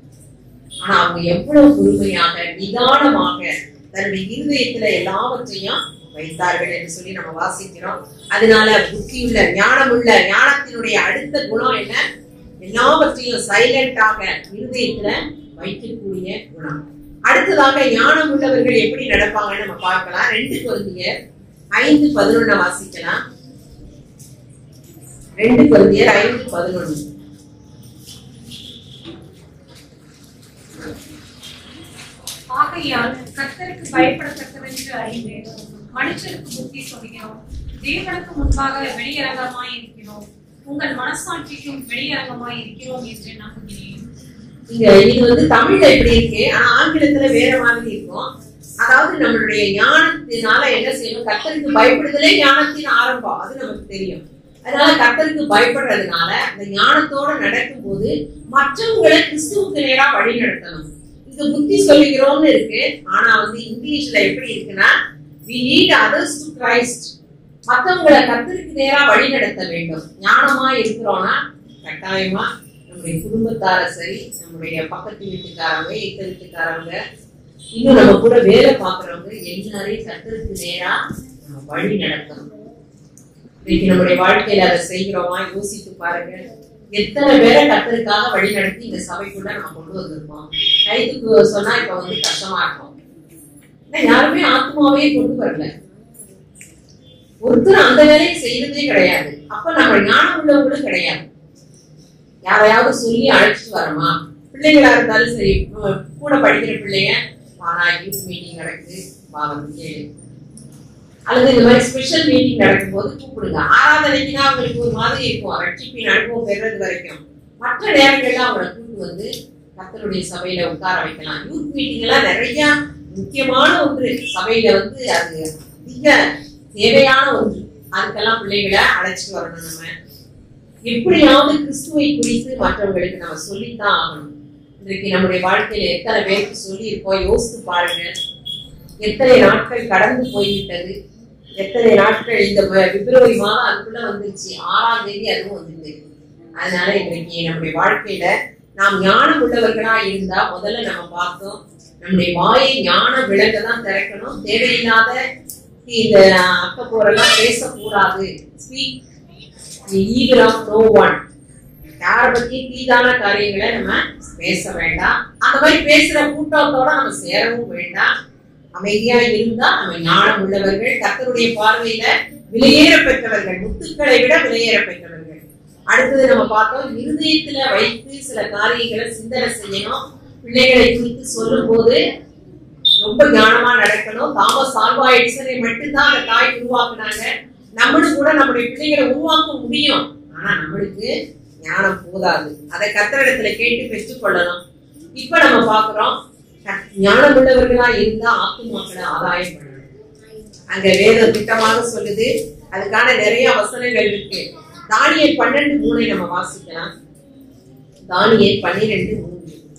ஆனா அவங்க எவ்வளவு பொறுமையாக நிதானமாக தன்னுடைய இருதயத்துல எல்லாவற்றையும் வைத்தார்கள் என்று சொல்லி நம்ம வாசிக்கிறோம். அதனால புத்தியுள்ள ஞானமுள்ள, ஞானத்தினுடைய அடுத்த குணம் என்ன? எல்லாவற்றையும் சைலண்டாக இருதயத்துல வைக்கக்கூடிய குணம். அடுத்ததாக ஞானம் உள்ளவர்கள் எப்படி நடப்பாங்கன்னு நம்ம பார்க்கலாம். ரெண்டு கொரிந்தியர் ஐந்து பதினொன்னு வாசிக்கலாம். ரெண்டு கொரிந்தியர் ஐந்து பதினொன்னு. ஆகையால் கர்த்தருக்கு பயப்படத்தக்கதென்று அறிந்து மனுஷருக்கு புத்தி சொல்கிறோம், தேவனுக்கு முன்பாக வெளியரங்கமாய் இருக்கிறோம், உங்கள் மனசாட்சிக்கும் வெளியரங்கமாய் இருக்கிறோம் என்று நம்புகிறேன். இங்க இது வந்து தமிழ்ல எப்படி இருக்கு, ஆனா ஆங்கிலத்துல வேற மாதிரி இருக்கும். அதாவது நம்மளுடைய ஞானத்தினால என்ன செய்யணும்? கர்த்தருக்கு பயப்படுதலே ஞானத்தின் ஆரம்பம், அது நமக்கு தெரியும். அதனால கர்த்தருக்கு பயப்படுறதுனால அந்த ஞானத்தோட நடக்கும் போது மற்றவங்களை கிறிஸ்துவுக்கு நேரா வழி நடத்தணும். இது புத்தி சொல்லிக்கிறோம்னு இருக்கு, ஆனா வந்து இங்கிலீஷ்ல எப்படி இருக்குன்னா we lead others to Christ. மற்றவங்களை கர்த்தருக்கு நேரா வழி நடத்த வேண்டும். ஞானமா இருக்கிறோம்னா கட்டாயமா நம்முடைய குடும்பத்தார சரி, நம்முடைய பக்கத்து வீட்டுக்காரங்க, எத்த வீட்டுக்காரங்க, இன்னும் நம்ம கூட வேலை பார்க்கறவங்க எல்லாரையும் கர்த்தருக்கு நேரா வழி நடத்தணும். இன்னைக்கு நம்முடைய வாழ்க்கையில அதை செய்கிறோமா யோசித்து பாருங்க. எத்தனை பேரை கர்த்தருக்காக வழி நடத்தி இந்த சபைக்குள்ள நம்ம கொண்டு வந்திருக்கோம். கைதுக்கு சொன்னா இப்ப வந்து கஷ்டமா இருக்கும். யாருமே ஆத்மாவே கொண்டு வரல, ஒருத்தர் அந்த வேலையை செய்யறதே கிடையாது. அப்ப நம்ம ஞானம் உள்ளவங்களும் கிடையாது. யாரையாவது சொல்லி அழைச்சிட்டு வரமா, பிள்ளைங்களா இருந்தாலும் சரி, கூட படிக்கிற பிள்ளைங்க ஆனா யூத் மீட்டிங் நடக்குது வா வந்து கேளு, அல்லது இந்த மாதிரி ஸ்பெஷல் மீட்டிங் நடக்கும் போது கூப்பிடுங்க. ஆராதனைக்குன்னா அவங்களுக்கு ஒரு மாதிரி இருக்கும், ரட்சிப்பின் அனுபவம் பெறுறது வரைக்கும். மற்ற நேரங்கள்ல அவங்களை கூப்பிட்டு வந்து கர்த்தருடைய சபையில உட்கார வைக்கலாம். யூத் மீட்டிங் எல்லாம் நிறைய முக்கியமான ஒன்று சபையில வந்து, அது மிக தேவையான ஒன்று. அதுக்கெல்லாம் பிள்ளைகளை அழைச்சிட்டு வரணும். நம்ம எப்படியாவது கிறிஸ்துவை குறித்து மற்றவங்களுக்கு நம்ம சொல்லித்தான் ஆகணும். இன்றைக்கு நம்முடைய வாழ்க்கையில எத்தனை பேருக்கு சொல்லி இருக்கோம் யோசித்து பாருங்க. எத்தனை நாட்கள் கடந்து போய்விட்டது, எத்தனை நாட்கள் இந்த பிப்ரவரி மாதம் அதுக்குள்ள வந்துருச்சு, ஆறாம் தேதி அதுவும் வந்துருது. அதனால இன்றைக்கு நம்முடைய வாழ்க்கையில நாம் ஞானம் உள்ளவர்களா இருந்தா முதல்ல நம்ம பார்த்தோம், நம்முடைய வாயை ஞான விளக்க தான் திறக்கணும். தேவையில்லாத இந்த அக்க போரெல்லாம் பேசக்கூடாது. Speak evil of no one. யாரை பத்தி தீதான காரியங்களை நம்ம பேச வேண்டாம். அந்த மாதிரி பேசுற கூட்டத்தோட நம்ம சேரவும் வேண்டாம். அமைதியா இருந்தா நம்ம ஞானம் உள்ளவர்கள், கர்த்தருடைய பார்வையில விலையேற பெற்றவர்கள், முத்துக்களை விட விலையேற பெற்றவர்கள். அடுத்தது நம்ம பார்த்தோம், இருதயத்துல வைத்து சில காரியங்களை சிந்தனை செய்யணும். பிள்ளைகளை குறித்து சொல்லும் போது ரொம்ப ஞானமா நடக்கணும். தாமஸ் ஆல்வா எடிசனை மட்டும்தான் அந்த தாய் உருவாக்குனாங்க. நம்மளும் கூட நம்முடைய பிள்ளைகளை உருவாக்க முடியும், ஆனா நம்மளுக்கு ஞானம் போதாது. அதை கர்த்தரிடத்துல கேட்டு பெற்றுக் கொள்ளணும். இப்ப நம்ம பாக்குறோம், ஞானம் உள்ளவர்களா இருந்தா ஆத்துமாக்களை ஆதாயம் பண்ணணும். அங்க வேதம் திட்டமாக சொல்லுது. அதுக்கான நிறைய வசனங்கள் இருக்கு. தானியேல் பன்னெண்டு மூணை நம்ம வாசிக்கலாம். தானியேல் பன்னிரெண்டு மூன்று.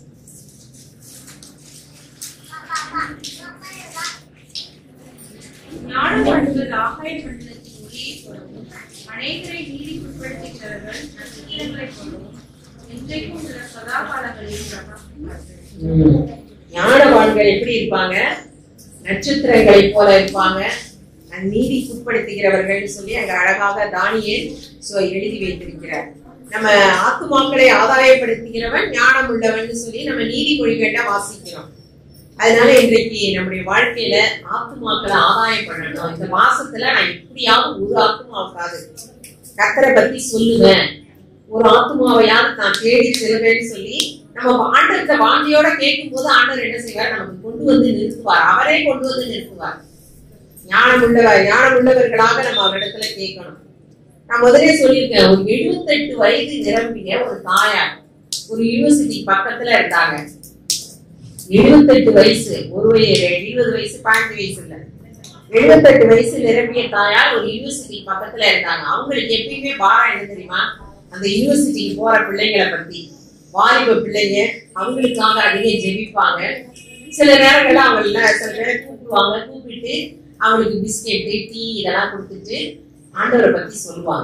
ஞானம் மண்டல் ஆகாய மண்டலத்தின் ஒளியை போலவும் அநேகரை நீதிக்குட்படுத்துகிறவர்கள் நட்சத்திரங்களை போலவும் என்றைக்கும் உள்ள சதா காலங்களில் பிரகாசிப்பார்கள். ஞானவான்கள் எப்படி இருப்பாங்க? நட்சத்திரங்களை போல இருப்பாங்க. நீதிக்குட்படுத்துகிறவர்கள் சொல்லி அங்க அழகாக தானியேல் எழுதி வைத்திருக்கிறார். நம்ம ஆத்துமாக்களை ஆதாயப்படுத்துகிறவன் ஞானம் உள்ளவன் சொல்லி நம்ம நீதிமொழிகள்ல வாசிக்கிறோம். அதனால இன்றைக்கு நம்முடைய வாழ்க்கையில ஆத்துமாக்களை ஆதாயம் பண்ணணும். இந்த மாசத்துல நான் எப்படியாவது ஒரு ஆத்துமாவுக்காது கர்த்தரை பத்தி சொல்லுவேன், ஒரு ஆத்துமாவையாவது நான் தேடி செல்வேன்னு சொல்லி நம்ம ஆண்டவர்கிட்ட வாஞ்சியோட கேட்கும் போது ஆண்டவர் என்ன செய்வார்? நமக்கு கொண்டு வந்து நிறுத்துவார். அவரே கொண்டு வந்து நிறுத்துவார். ஞானம் உள்ளவர் ஞானம் உள்ளவர்களாக நம்ம அவரிடத்துல கேட்கணும். நான் முதலே சொல்லியிருக்கேன், ஒரு எழுபத்தி எட்டு வயது நிரம்பிய ஒரு தாயார் ஒரு யூனிவர்சிட்டி பக்கத்துல இருந்தாங்க. எழுபத்தி எட்டு வயசு, ஒரு இருபது வயசு பதினஞ்சு வயசு இல்ல, எழுபத்தி எட்டு வயசு நிரம்பிய தாயார் ஒரு யூனிவர்சிட்டி பக்கத்துல இருந்தாங்க. அவங்களுக்கு எப்பயுமே பாரம் என்ன தெரியுமா? அந்த யூனிவர்சிட்டிக்கு போற பிள்ளைங்களை பத்தி, வாலிப பிள்ளைங்க, அவங்களுக்காக அதிகம் ஜெபிப்பாங்க. சில நேரங்கள்ல அவங்கள சில பேரை கூப்பிடுவாங்க, கூப்பிட்டு அவங்களுக்கு பிஸ்கெட்டு டீ இதெல்லாம் கொடுத்துட்டு ஆண்டவரை பத்தி சொல்லுவாங்க.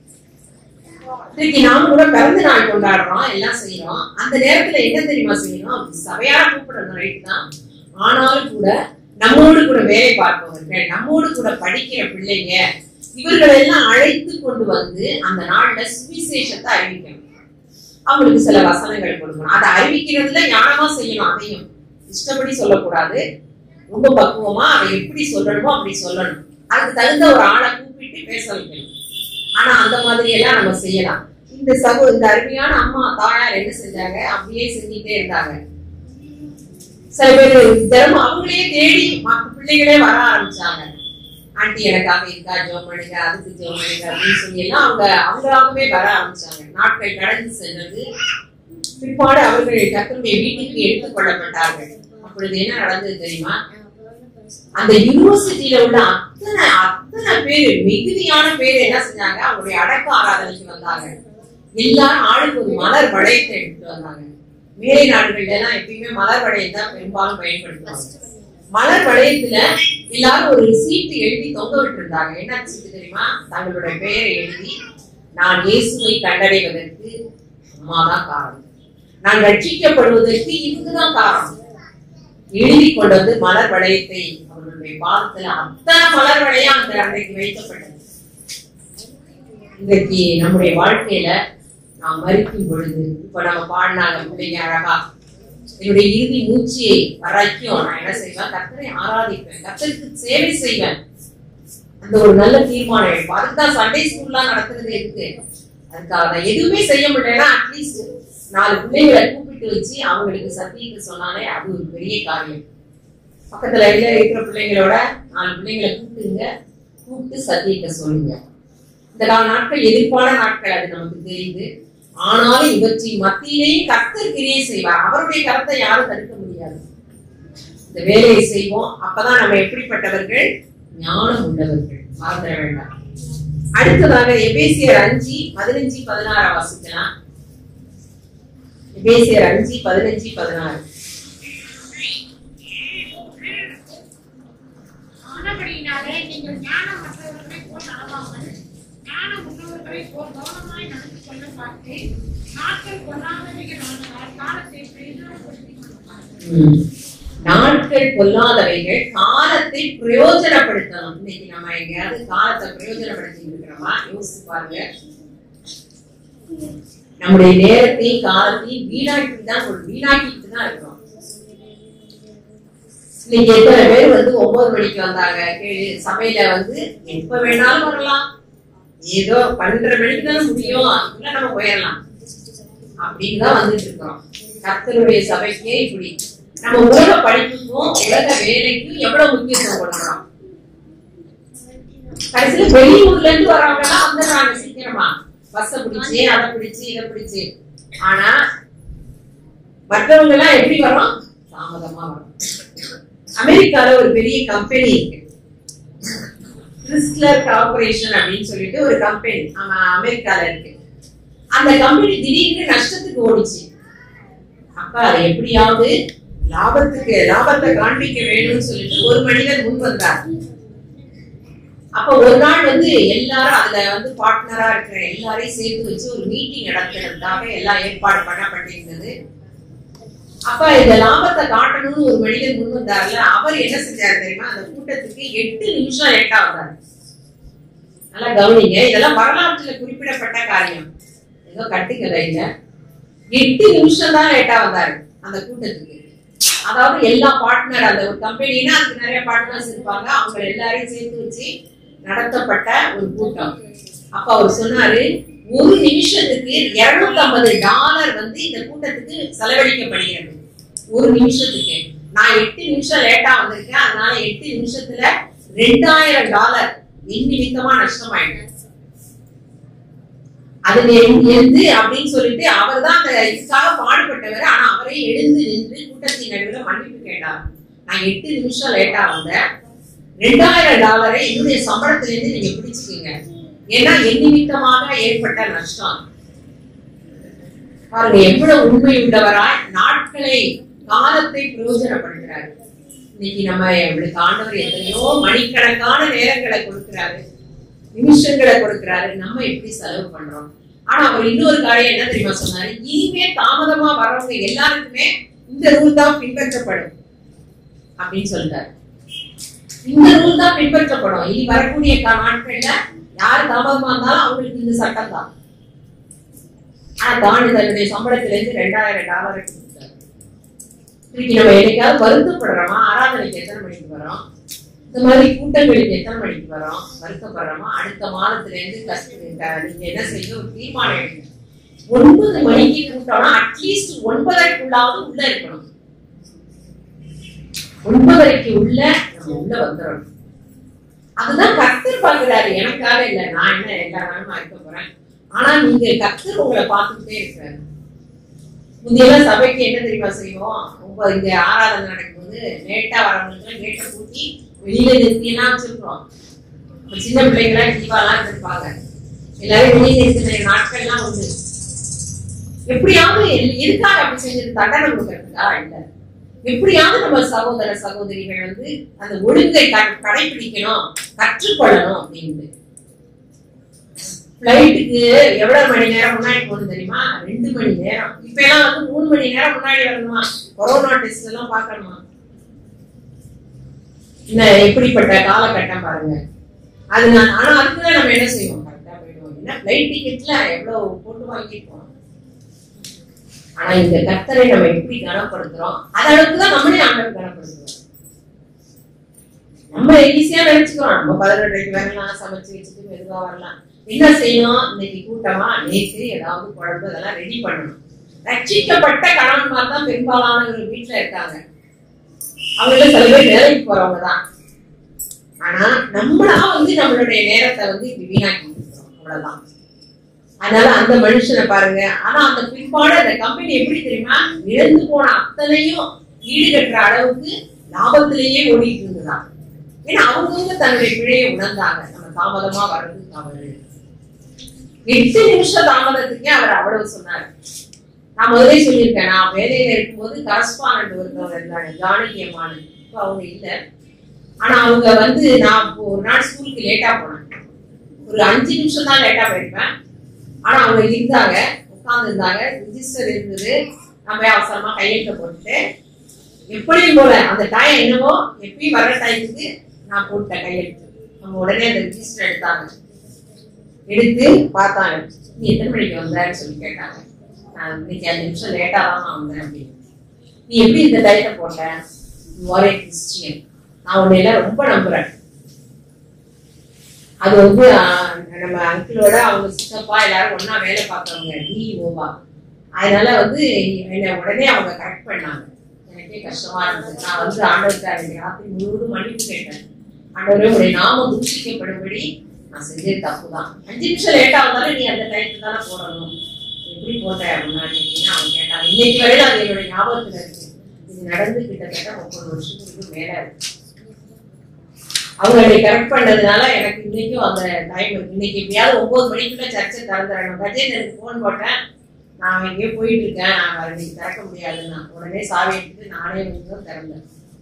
இன்னைக்கு நாம கூட பிறந்த நாள் கொண்டாடுறோம், எல்லாம் செய்யறோம். அந்த நேரத்துல என்ன தெரியுமா செய்யணும்? சபையார கூப்பிடணும், ரைட் தான். ஆனாலும் கூட நம்மோடு கூட வேலை பார்ப்பவர்கள், நம்மோடு கூட படிக்கிற பிள்ளைங்க, இவர்களை எல்லாம் அழைத்து கொண்டு வந்து அந்த நாள்ல சுவிசேஷத்தை அறிவிக்கணும். அவங்களுக்கு சில வசனங்கள் கொடுக்கணும். அதை அறிவிக்கிறதுல ஞானமா செய்யணும். அதையும் இஷ்டப்படி சொல்லக்கூடாது. ரொம்ப பக்குவமா அதை எப்படி சொல்லணுமோ அப்படி சொல்லணும். அதுக்கு தகுந்த ஒரு ஆளை கூப்பிட்டு பேச வைக்கணும். ஆனா அந்த மாதிரி எல்லாம் நம்ம செய்யலாம். இந்த சகோ இந்த அருமையான அம்மா தாயார் என்ன செஞ்சாங்க? அப்படியே செஞ்சுட்டே இருந்தாங்க. சில பேர் தினமும் அவங்களே தேடி மற்ற பிள்ளைகளே வர ஆரம்பிச்சாங்க. ஆண்டி எனக்காக இருக்கா, ஜோம் பண்ணுங்க, அதுக்கு ஜோம் பண்ணுங்க அப்படின்னு சொல்லி எல்லாம் அவங்க அவங்களாகவே வர ஆரம்பிச்சாங்க. நாட்கள் கடந்து சென்றது. பிற்பாடு அவர்கள் கர்த்தருடைய வீட்டுக்கு எடுத்துக் கொள்ளப்பட்டார்கள். அப்பொழுது என்ன நடந்தது தெரியுமா? அந்த யூனிவர்சிட்டியில உள்ள அத்தனை அத்தனை பேரு மிகுதியான பேர் என்ன செஞ்சாங்க, அவங்களுடைய அடக்க ஆராதனைக்கு வந்தாங்க. எல்லாரும் ஆளுக்கு ஒரு மலர் வளையத்தை எடுத்துட்டு வந்தாங்க. மேலை நாடுகள்ல எல்லாம் எப்பயுமே மலர் வளையம் தான் பெரும்பாலும் பயன்படுத்துவாங்க. மலர் வளையத்துல எல்லாரும் ஒரு சீட்டு எழுதி தொங்க விட்டு இருந்தாங்க. என்ன சீட்டு தெரியுமா? தங்களுடைய பெயரை எழுதி, நான் இயேசுவை கண்டடைவதற்கு அம்மாதான் காரணம், நான் ரட்சிக்கப்படுவதற்கு இவங்கதான் காரணம் எழுதி கொண்டு வந்து மலர் வளையத்தை அவர்களுடைய பாதத்துல அத்தனை மலர் வளையம் அந்த அன்றைக்கு வைக்கப்பட்டது. இன்றைக்கு நம்முடைய வாழ்க்கையில நாம் மறிக்கும் பொழுது, இப்ப நம்ம பாடினாங்க பிள்ளைங்க அழகா, என்னுடைய இறுதி மூச்சியை வரைக்கும் நான் என்ன செய்வேன், கர்த்தரை ஆராதிப்பேன், கர்த்தருக்கு சேவை செய்வேன். அந்த ஒரு நல்ல தீர்மானம் எடுப்போம். அதுக்குதான் சண்டே ஸ்கூல்லாம் நடத்துறது இருக்கு. அதுக்காக நான் எதுவுமே செய்ய முடியலன்னா அட்லீஸ்ட் நாலு பிள்ளைகளை கூப்பிட்டு வச்சு அவங்களுக்கு சத்தியத்தை சொன்னாலே அது ஒரு பெரிய காரியம். பக்கத்துல இருக்கிற பிள்ளைங்களோட நாலு பிள்ளைங்களை கூப்பிட்டுங்க, கூப்பிட்டு சத்தியத்தை சொல்லுங்க. இந்த நாலு நாட்கள் எதிர்ப்பான நாட்கள், அது நமக்கு தெரியுது. ஆனாலும் இவற்றின் மத்தியிலேயும் கர்த்தர் கிரியை செய்வார். அவருடைய கருத்தை யாரும் தடுக்க முடியாது. இந்த வேலையை செய்வோம். அப்பதான் நம்ம எப்படிப்பட்டவர்கள், ஞானம் உள்ளவர்கள். மறந்துட வேண்டாம். அடுத்ததாக எபேசியர் அஞ்சு பதினஞ்சு பதினாறு வாசிக்கலாம். எபேசியர் அஞ்சு பதினஞ்சு பதினாறு. ஆனபடியினாலே நீங்கள் ஞானம் மற்றவர்களை போல் நடவாமல் ஞானம் உள்ளவர்களை போல் கவனமாய் நடந்து கொள்ள பார்த்து நாட்கள் கொள்ளாதவைகள் காலத்தை பிரயோஜனப்படுத்திக் கொள்ளுங்கள். நாட்கள் கொள்ளாதவைகள், காலத்தை பிரயோஜனப்படுத்தணும். இன்னைக்கு நம்ம எங்கேயாவது காலத்தை பிரயோஜனப்படுத்தி இருக்கிறோமா? யோசிச்சு பாருங்க. நம்முடைய நேரத்தையும் காலத்தையும் வீணாக்கி தான் வீணாக்கிட்டு தான் இருக்கிறோம். இன்னைக்கு எத்தனை பேர் வந்து ஒன்பது மணிக்கு வந்தாங்க, சமையல வந்து எப்ப வேணாலும் வரலாம், ஏதோ பன்னெண்டரை மணிக்கு தானே முடியும், அதுக்குள்ள நம்ம போயிடலாம் அப்படின்னு தான் வந்துட்டு இருக்கிறோம். கர்த்தருடைய சபைக்கே இப்படி. நம்ம உலக படிப்புக்கும் உலக வேலைக்கும் எவ்வளவு முக்கியத்துவம் கொடுக்கிறோம். கடைசியில வெளியூர்ல இருந்து வரவங்க வந்துடுறாங்க சீக்கிரமா, பஸ்ஸ பிடிச்சு அதை பிடிச்சு இதை பிடிச்சு. ஆனா மற்றவங்க எல்லாம் எப்படி வரோம், தாமதமா வரும். அமெரிக்கால ஒரு பெரிய கம்பெனி இருக்கு, கிறிஸ்லர் கார்பரேஷன் அப்படின்னு சொல்லிட்டு ஒரு கம்பெனி அமெரிக்கால இருக்கு. அந்த கம்பெனி திடீர்னு நஷ்டத்துக்கு ஓடிச்சு. அப்ப அதை எப்படியாவது லாபத்துக்கு லாபத்தை காண்பிக்க வேணும்னு சொல்லிட்டு ஒரு மனிதன் முன் வந்தார். அப்ப ஒரு நாள் வந்து எல்லாரும் அதுல வந்து பார்ட்னரா இருக்கிற எல்லாரையும் சேர்த்து வச்சு ஒரு மீட்டிங் நடத்துறதுக்காக எல்லாம் ஏற்பாடு பண்ணப்பட்டிருந்தது. அப்ப இந்த லாபத்தை காட்டணும்னு ஒரு மனிதன் முன் வந்தார்ல, அவர் என்ன செஞ்சாரு தெரியுமா, அந்த கூட்டத்துக்கு எட்டு நிமிஷம் லேட்டா வந்தாரு. நல்லா கவனிங்க, இதெல்லாம் வரலாற்றுல குறிப்பிடப்பட்ட காரியம், ஏதோ கட்டுக்கதை இல்ல. எட்டு நிமிஷம் தான் லேட்டா வந்தாரு அந்த கூட்டத்துக்கு. அதாவது எல்லா பார்ட்னர், அந்த ஒரு கம்பெனினா அதுக்கு நிறைய பார்ட்னர்ஸ் இருப்பாங்க, அவங்க எல்லாரையும் சேர்த்து வச்சு நடத்தப்பட்ட ஒரு கூட்டம். அப்ப அவர் சொன்னாரு, ஒரு நிமிஷத்துக்கு இருநூத்தி ஐம்பது டாலர் வந்து இந்த கூட்டத்துக்கு செலவழிக்கப்படுகிறது. ஒரு நிமிஷத்துக்கு. நான் எட்டு நிமிஷம் லேட்டா வந்திருக்கேன், அதனால எட்டு நிமிஷத்துல ரெண்டாயிரம் டாலர் என் நிமித்தமா நஷ்டமாயிடுச்சு. அதுல எழுந்து அப்படின்னு சொல்லிட்டு அவர் தான் அந்த இதுக்காக பாடுபட்டவர். ஆனா அவரே எழுந்து நின்று கூட்டத்தின் நடுவில் மன்னிப்பு கேட்டார். நான் எட்டு நிமிஷம் லேட்டா வந்தேன், ரெண்டாயிரம் டாலரை என்னுடைய சம்பளத்துல இருந்து நீங்க பிடிச்சுக்கீங்க, ஏன்னா என் நிமித்தமாக ஏற்பட்ட நஷ்டம். பாருங்க எவ்வளவு உண்மை உள்ளவராய் நாட்களை காலத்தை பிரயோஜனப்படுத்துறாரு. இன்னைக்கு நம்ம எங்களுக்கு ஆண்டவர் எத்தனையோ மணிக்கணக்கான நேரங்களை கொடுக்கிறாரு, நிமிஷங்களை கொடுக்கிறாரு. நம்ம எப்படி செலவு பண்றோம்? ஆனா அவர் இன்னொரு காரியம் என்ன தெரியுமா சொன்னாரு, இனிமே தாமதமா வர்றவங்க எல்லாருக்குமே இந்த ரூல் தான் பின்பற்றப்படும் அப்படின்னு சொல்றாரு. இந்த ரூல் தான் பின்பற்றப்படும். இனி வரக்கூடிய நாட்கள்ல யாரு தாமதமா இருந்தாலும் அவங்களுக்கு இந்த சட்டம் தான். ஆனா தாண்டி தன்னுடைய சம்பளத்துல இருந்து ரெண்டாயிரம் டாலரை கொடுத்தாரு. இன்னைக்கு நம்ம என்னைக்காவது வருத்தப்படுறோமா? ஆராதனைக்கு எத்தனை மணிக்கு வரோம்? இந்த மாதிரி கூட்டங்களுக்கு எத்தனை மணிக்கு வரோம்? வருத்தப்படுறோமா? அடுத்த மாதத்துல இருந்து நீங்க என்ன செய்ய ஒரு தீர்மானம் எடுங்க. ஒன்பது மணிக்கு கூட்டம்னா அட்லீஸ்ட் ஒன்பதரைக்குள்ளாவது உள்ள இருக்கணும். ஒன்பதரைக்கு உள்ள நம்ம உள்ள வந்துடணும். அதுதான் கர்த்தர் பார்க்கிறாரு, எனக்காக இல்ல. நான் என்ன எல்லா நாளும் இருக்க போறேன், ஆனா நீங்க கர்த்தர் உங்களை பார்த்துட்டே இருக்கிறாரு. முந்தையெல்லாம் சபைக்கு என்ன தெரியுமா செய்வோம், ரொம்ப இங்க ஆராதனை நடக்கும்போது லேட்டா வரவங்களுக்கு கேட்டை பூட்டி வெளியில நிறுத்தி எல்லாம் வச்சிருக்கோம். சின்ன பிள்ளைங்களாம் தீபாலாம் இருந்திருப்பாங்க, எல்லாரும் வெளியில இருக்கிற நாட்கள்லாம் உண்டு. எப்படியாவது இருக்காங்க அப்படி செஞ்சது தண்டனை கொடுக்கறதுக்கா இல்ல, எப்படியாவது நம்ம சகோதர சகோதரிகள் வந்து அந்த ஒழுங்கை கடைபிடிக்கணும், கற்றுக்கொள்ளணும் அப்படின்னு. பிளைட்டுக்கு எவ்வளவு மணி நேரம் முன்னாடி போகணும் தெரியுமா? ரெண்டு மணி நேரம். இப்ப எல்லாம் வந்து மூணு மணி நேரம் முன்னாடி வரணுமா, கொரோனா டெஸ்ட் எல்லாம் பாக்கணுமா. என்ன எப்படிப்பட்ட காலகட்டம் பாருங்க. அது நான் ஆனா அதுக்குதான் நம்ம என்ன செய்வோம், கரெக்டா போயிடுவோம். ஏன்னா பிளைட் டிக்கெட்ல எவ்வளவு போட்டு வாங்கிருக்கோம். ஆனா இந்த கர்த்தரை நம்ம எப்படி கனப்படுத்துறோம், அதற்குதான் நம்மளே ஆண்டவர் கனப்படுத்துறோம். நம்ம ஈஸியா நினைச்சுக்கிறோம், நம்ம பதினெட்டு வரலாம், சமைச்சு வச்சுட்டு மெதுவா வரலாம். என்ன செய்யணும், இன்னைக்கு கூட்டமா நேற்று ஏதாவது குழம்பு அதெல்லாம் ரெடி பண்ணணும். ரட்சிக்கப்பட்ட கணவன்மார் தான் பெரும்பாலானவர்கள் வீட்டுல இருக்காங்க. அவங்கள சில பேர் வேலைக்கு போறவங்க தான். ஆனா நம்மளா வந்து நம்மளுடைய நேரத்தை வந்து இப்படி வீணாக்கி கொடுக்குறோம், அவ்வளவுதான். அதனால அந்த மனுஷனை பாருங்க. ஆனா அந்த பிற்பாடு அந்த கம்பெனி எப்படி தெரியுமா, இழந்து போன அத்தனையும் ஈடுகட்டுற அளவுக்கு லாபத்திலேயே ஓடிட்டு இருந்துதான். ஏன்னா அவங்கவுங்க தன்னுடைய பிழையை உணர்ந்தாங்க. நம்ம தாமதமா வர்றது தவறு. எட்டு நிமிஷம் தாமதத்துக்கே அவர் அவ்வளவு சொன்னாரு. நான் முதலே சொல்லியிருக்கேன், நான் வேலையில இருக்கும்போது கரஸ்பாண்ட் ஒருத்தவங்க இருந்தாங்க, ஜானகி அம்மானு. இப்ப அவங்க இல்லை. ஆனா அவங்க வந்து நான் ஒரு நாள் ஸ்கூலுக்கு லேட்டா போனேன். ஒரு அஞ்சு நிமிஷம் தான் லேட்டா போயிருப்பேன். ஆனா அவங்க இருந்தாங்க, உட்கார்ந்து இருந்தாங்க, ரிஜிஸ்டர் இருந்தது. நம்ம அவசரமா கையெழுத்த போட்டுட்டு எப்படியும் போல அந்த டைம் என்னவோ எப்பயும் வர்ற டைமுக்கு நான் போட்டேன் கையெழுத்து. அவங்க உடனே அந்த ரிஜிஸ்டர் எடுத்தாங்க. எடுத்து பார்த்தாங்க, நீ எத்தனை மணிக்கு வந்தேன்னு சொல்லி கேட்டாங்க. நான் இன்னைக்கு அஞ்சு நிமிஷம் லேட்டா தான் நான் வந்தேன் அப்படின்னு. நீ எப்படி இந்த டயத்தை போட்ட? ஒரே கிறிஸ்டியன், நான் உன்னை எல்லாம் ரொம்ப நம்புறேன். அது வந்து நம்ம அங்கிளோட அவங்க சித்தப்பா எல்லாரும் ஒன்னா வேலை பார்த்தவங்க, டிஓவா. அதனால வந்து என்னை உடனே அவங்க கரெக்ட் பண்ணாங்க. எனக்கே கஷ்டமா இருந்தது. நான் வந்து ஆண்டவர்கிட்ட ராத்திரி முழுவதும் மன்னிப்பு கேட்டேன். ஆண்டவரே உடைய நாமம் தூஷிக்கப்படும்படி நான் செஞ்சது தப்புதான். அஞ்சு நிமிஷம் லேட்டா வந்தாலும் நீ அந்த டைத்துக்கு தானே போடணும், எப்படி போட்ட முன்னாடி அப்படின்னு அவங்க கேட்டாங்க. இன்னைக்கு வரையில அது என்னோட ஞாபகத்துல இருக்கு. இது நடந்து கிட்டத்தட்ட முப்பது வருஷத்துக்கு மேல இருக்கு. அவங்க என்னை கரெக்ட் பண்ணதுனால எனக்கு இன்னைக்கும் அந்த டைம் இருக்கு. இன்னைக்கு எப்படியாவது ஒன்பது மணிக்குள்ள சர்ச்சை திறந்துடணும். கஜேந்திரனுக்கு போன் போட்டேன், நான் எங்கேயோ போயிட்டு இருக்கேன், நான் இன்னைக்கு திறக்க முடியாதுன்னா உடனே சாவி எடுத்துட்டு நானே வந்து திறந்தேன்.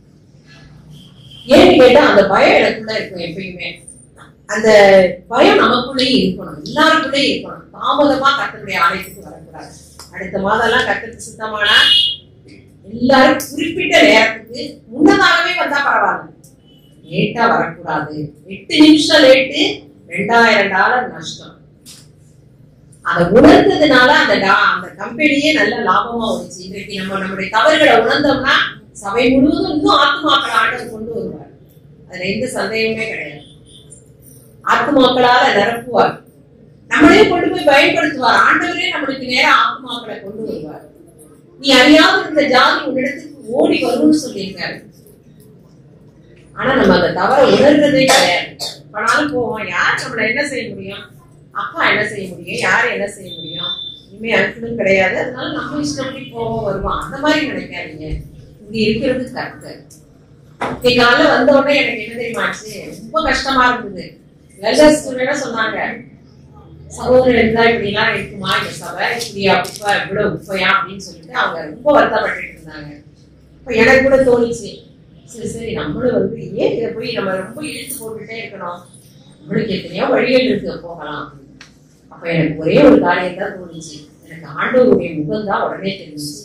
ஏன்னு கேட்டா அந்த பயம் எனக்குள்ள இருக்கும் எப்பயுமே. அந்த பயம் நமக்குள்ளேயும் இருக்கணும், எல்லாருக்குள்ளேயும் இருக்கணும். தாமதமா கர்த்தருடைய ஆலயத்துக்கு வரக்கூடாது. அடுத்த மாதம் எல்லாம் கர்த்தருக்கு சுத்தமானா எல்லாரும் குறிப்பிட்ட நேரத்துக்கு முன்னதாகவே வந்தா பரவாயில்ல, லேட்டா வரக்கூடாது. எட்டு நிமிஷம் லேட்டு ரெண்டாயிரம் டாலர் நஷ்டம். அதை உணர்ந்ததுனால அந்த அந்த கம்பெனியே நல்ல லாபமா வந்துச்சு. இன்றைக்கு நம்ம நம்முடைய தவறுகளை உணர்ந்தோம்னா சபை முழுவதும் இன்னும் ஆத்துமாக்களை ஆண்டவர் கொண்டு வருவார். அதுல எந்த சந்தேகமே கிடையாது. ஆத்துமாக்களால நிரப்புவார், நம்மளே கொண்டு போய் பயன்படுத்துவார். ஆண்டவரே நம்மளுக்கு நேரம் ஆத்துமாக்களை கொண்டு வருவார். நீ அறியாத இந்த ஜாதி உன்னிடத்துக்கு ஓடி வரும்னு சொல்லியிருக்காரு. ஆனா நம்ம அந்த தவறை உணர்றதே கிடையாது. ஆனாலும் போவோம், யார் நம்மள என்ன செய்ய முடியும், அப்பா என்ன செய்ய முடியும், யாரு என்ன செய்ய முடியும், இனிமே அனுப்பணும் கிடையாது. அதனால நம்ம இஷ்டப்படி போவோம் வருவோம், அந்த மாதிரி நினைக்காதீங்க. இங்க இருக்கிறது கர்த்தர். இன்னைக்கு காலைல வந்த உடனே எனக்கு என்ன தெரியுமாச்சு, ரொம்ப கஷ்டமா இருந்தது. என்ன சொன்னாங்க, சகோதரர் இருந்தா இப்படி எல்லாம் இருக்குமா இந்த சபை, இப்படியா உப்பா இவ்வளவு உப்பையா அப்படின்னு சொல்லிட்டு அவங்க ரொம்ப வருத்தப்பட்டு இருந்தாங்க. இப்ப எனக்கு கூட தோணிச்சு, சரி சரி நம்மளும் வந்து ஏன் இதை போய் நம்ம ரொம்ப இழுத்து போட்டுட்டே இருக்கணும், நம்மளுக்கு எத்தனையோ வழிகள் இருக்கு போகலாம். அப்ப எனக்கு ஒரே ஒரு காரியம் தான் தோணுச்சு, எனக்கு ஆண்டவருடைய முகம் தான் உடனே தெரிஞ்சிச்சு.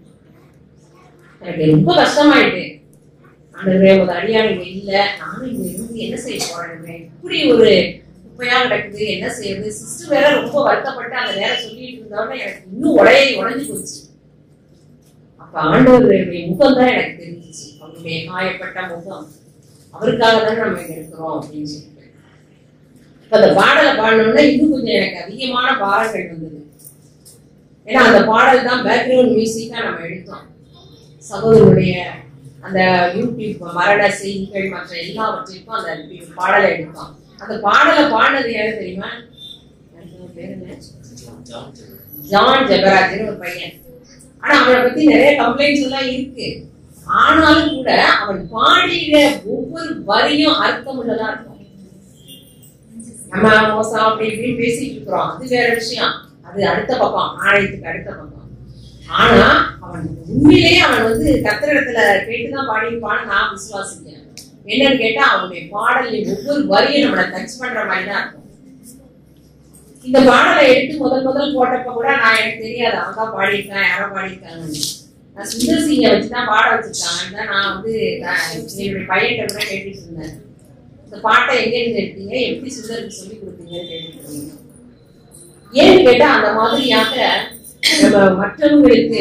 எனக்கு ரொம்ப கஷ்டமாயிட்டு, ஆண்டவரே ஒரு அடியாளுங்க இல்ல, நானும் இங்க இருந்து என்ன செய்ய போறேன், இப்படி ஒரு குப்பையா கிடக்குது, என்ன செய்யறது. சிஸ்டர் வேற ரொம்ப வருத்தப்பட்டு அந்த நேரம் சொல்லிட்டு இருந்தோட எனக்கு இன்னும் உடைய உடஞ்சு போச்சு. அப்ப ஆண்டவருடைய முகம் தான் எனக்கு தெரிஞ்சிச்சு, அவருடைய காயப்பட்ட முகம், அவருக்காக தான் நம்ம இங்க இருக்கிறோம் அப்படின்னு சொல்லிட்டு. இப்ப அந்த பாடலை பாடணும்னா இன்னும் கொஞ்சம் எனக்கு அதிகமான பாடல்கள் வந்தது. ஏன்னா அந்த பாடல் தான் பேக்ரவுண்ட் மியூசிக்கா நம்ம எடுத்தோம். சகோதரனுடைய அந்த யூடியூப் மரண செய்திகள் மற்ற எல்லாவற்றிற்கும் அந்த பாடலை எடுத்தோம். அந்த பாடலை பாடினது யாரு தெரியுமா, ஜான் ஜெபராஜ்னு ஒரு பையன். ஆனா அவனை பத்தி நிறைய கம்ப்ளைண்ட்ஸ் எல்லாம் இருக்கு. ஆனாலும் கூட அவன் பாடிய ஒவ்வொரு வரியும் அர்த்தம் உள்ளதா இருக்கும். நம்ம மோசம் அப்படி இப்படின்னு பேசிட்டு இருக்கிறோம், அது வேற விஷயம், அது அடுத்த பக்கம், நாணயத்துக்கு அடுத்த பக்கம். ஆனா அவன் உண்மையிலேயே அவன் வந்து கத்திரிடத்துல கேட்டுதான் பாடியிருப்பான்னு நான் விசுவாசிக்கிறேன். என்னன்னு கேட்டா அவனுடைய பாடலின் ஒவ்வொரு வரியும் நம்மளை டச் பண்ற மாதிரிதான் இருக்கும். இந்த பாடலை எடுத்து முதல் முதல் போட்டப்ப கூட நான் எனக்கு தெரியாது அவன் தான் பாடியிருக்கான், யாரோ பாடியிருக்காங்கன்னு. நான் சுந்தர் சிங்கை வச்சுதான் பாட வச்சிருக்காங்க. நான் வந்து என்னுடைய பையன்கிட்ட கூட கேட்டுட்டு இருந்தேன், இந்த பாட்டை எங்க இருந்து எடுத்தீங்க, எப்படி சுந்தருக்கு சொல்லி கொடுத்தீங்கன்னு கேட்டுட்டு இருந்தீங்க. ஏன்னு கேட்டா அந்த மாதிரியாக நம்ம மற்றவங்களுக்கு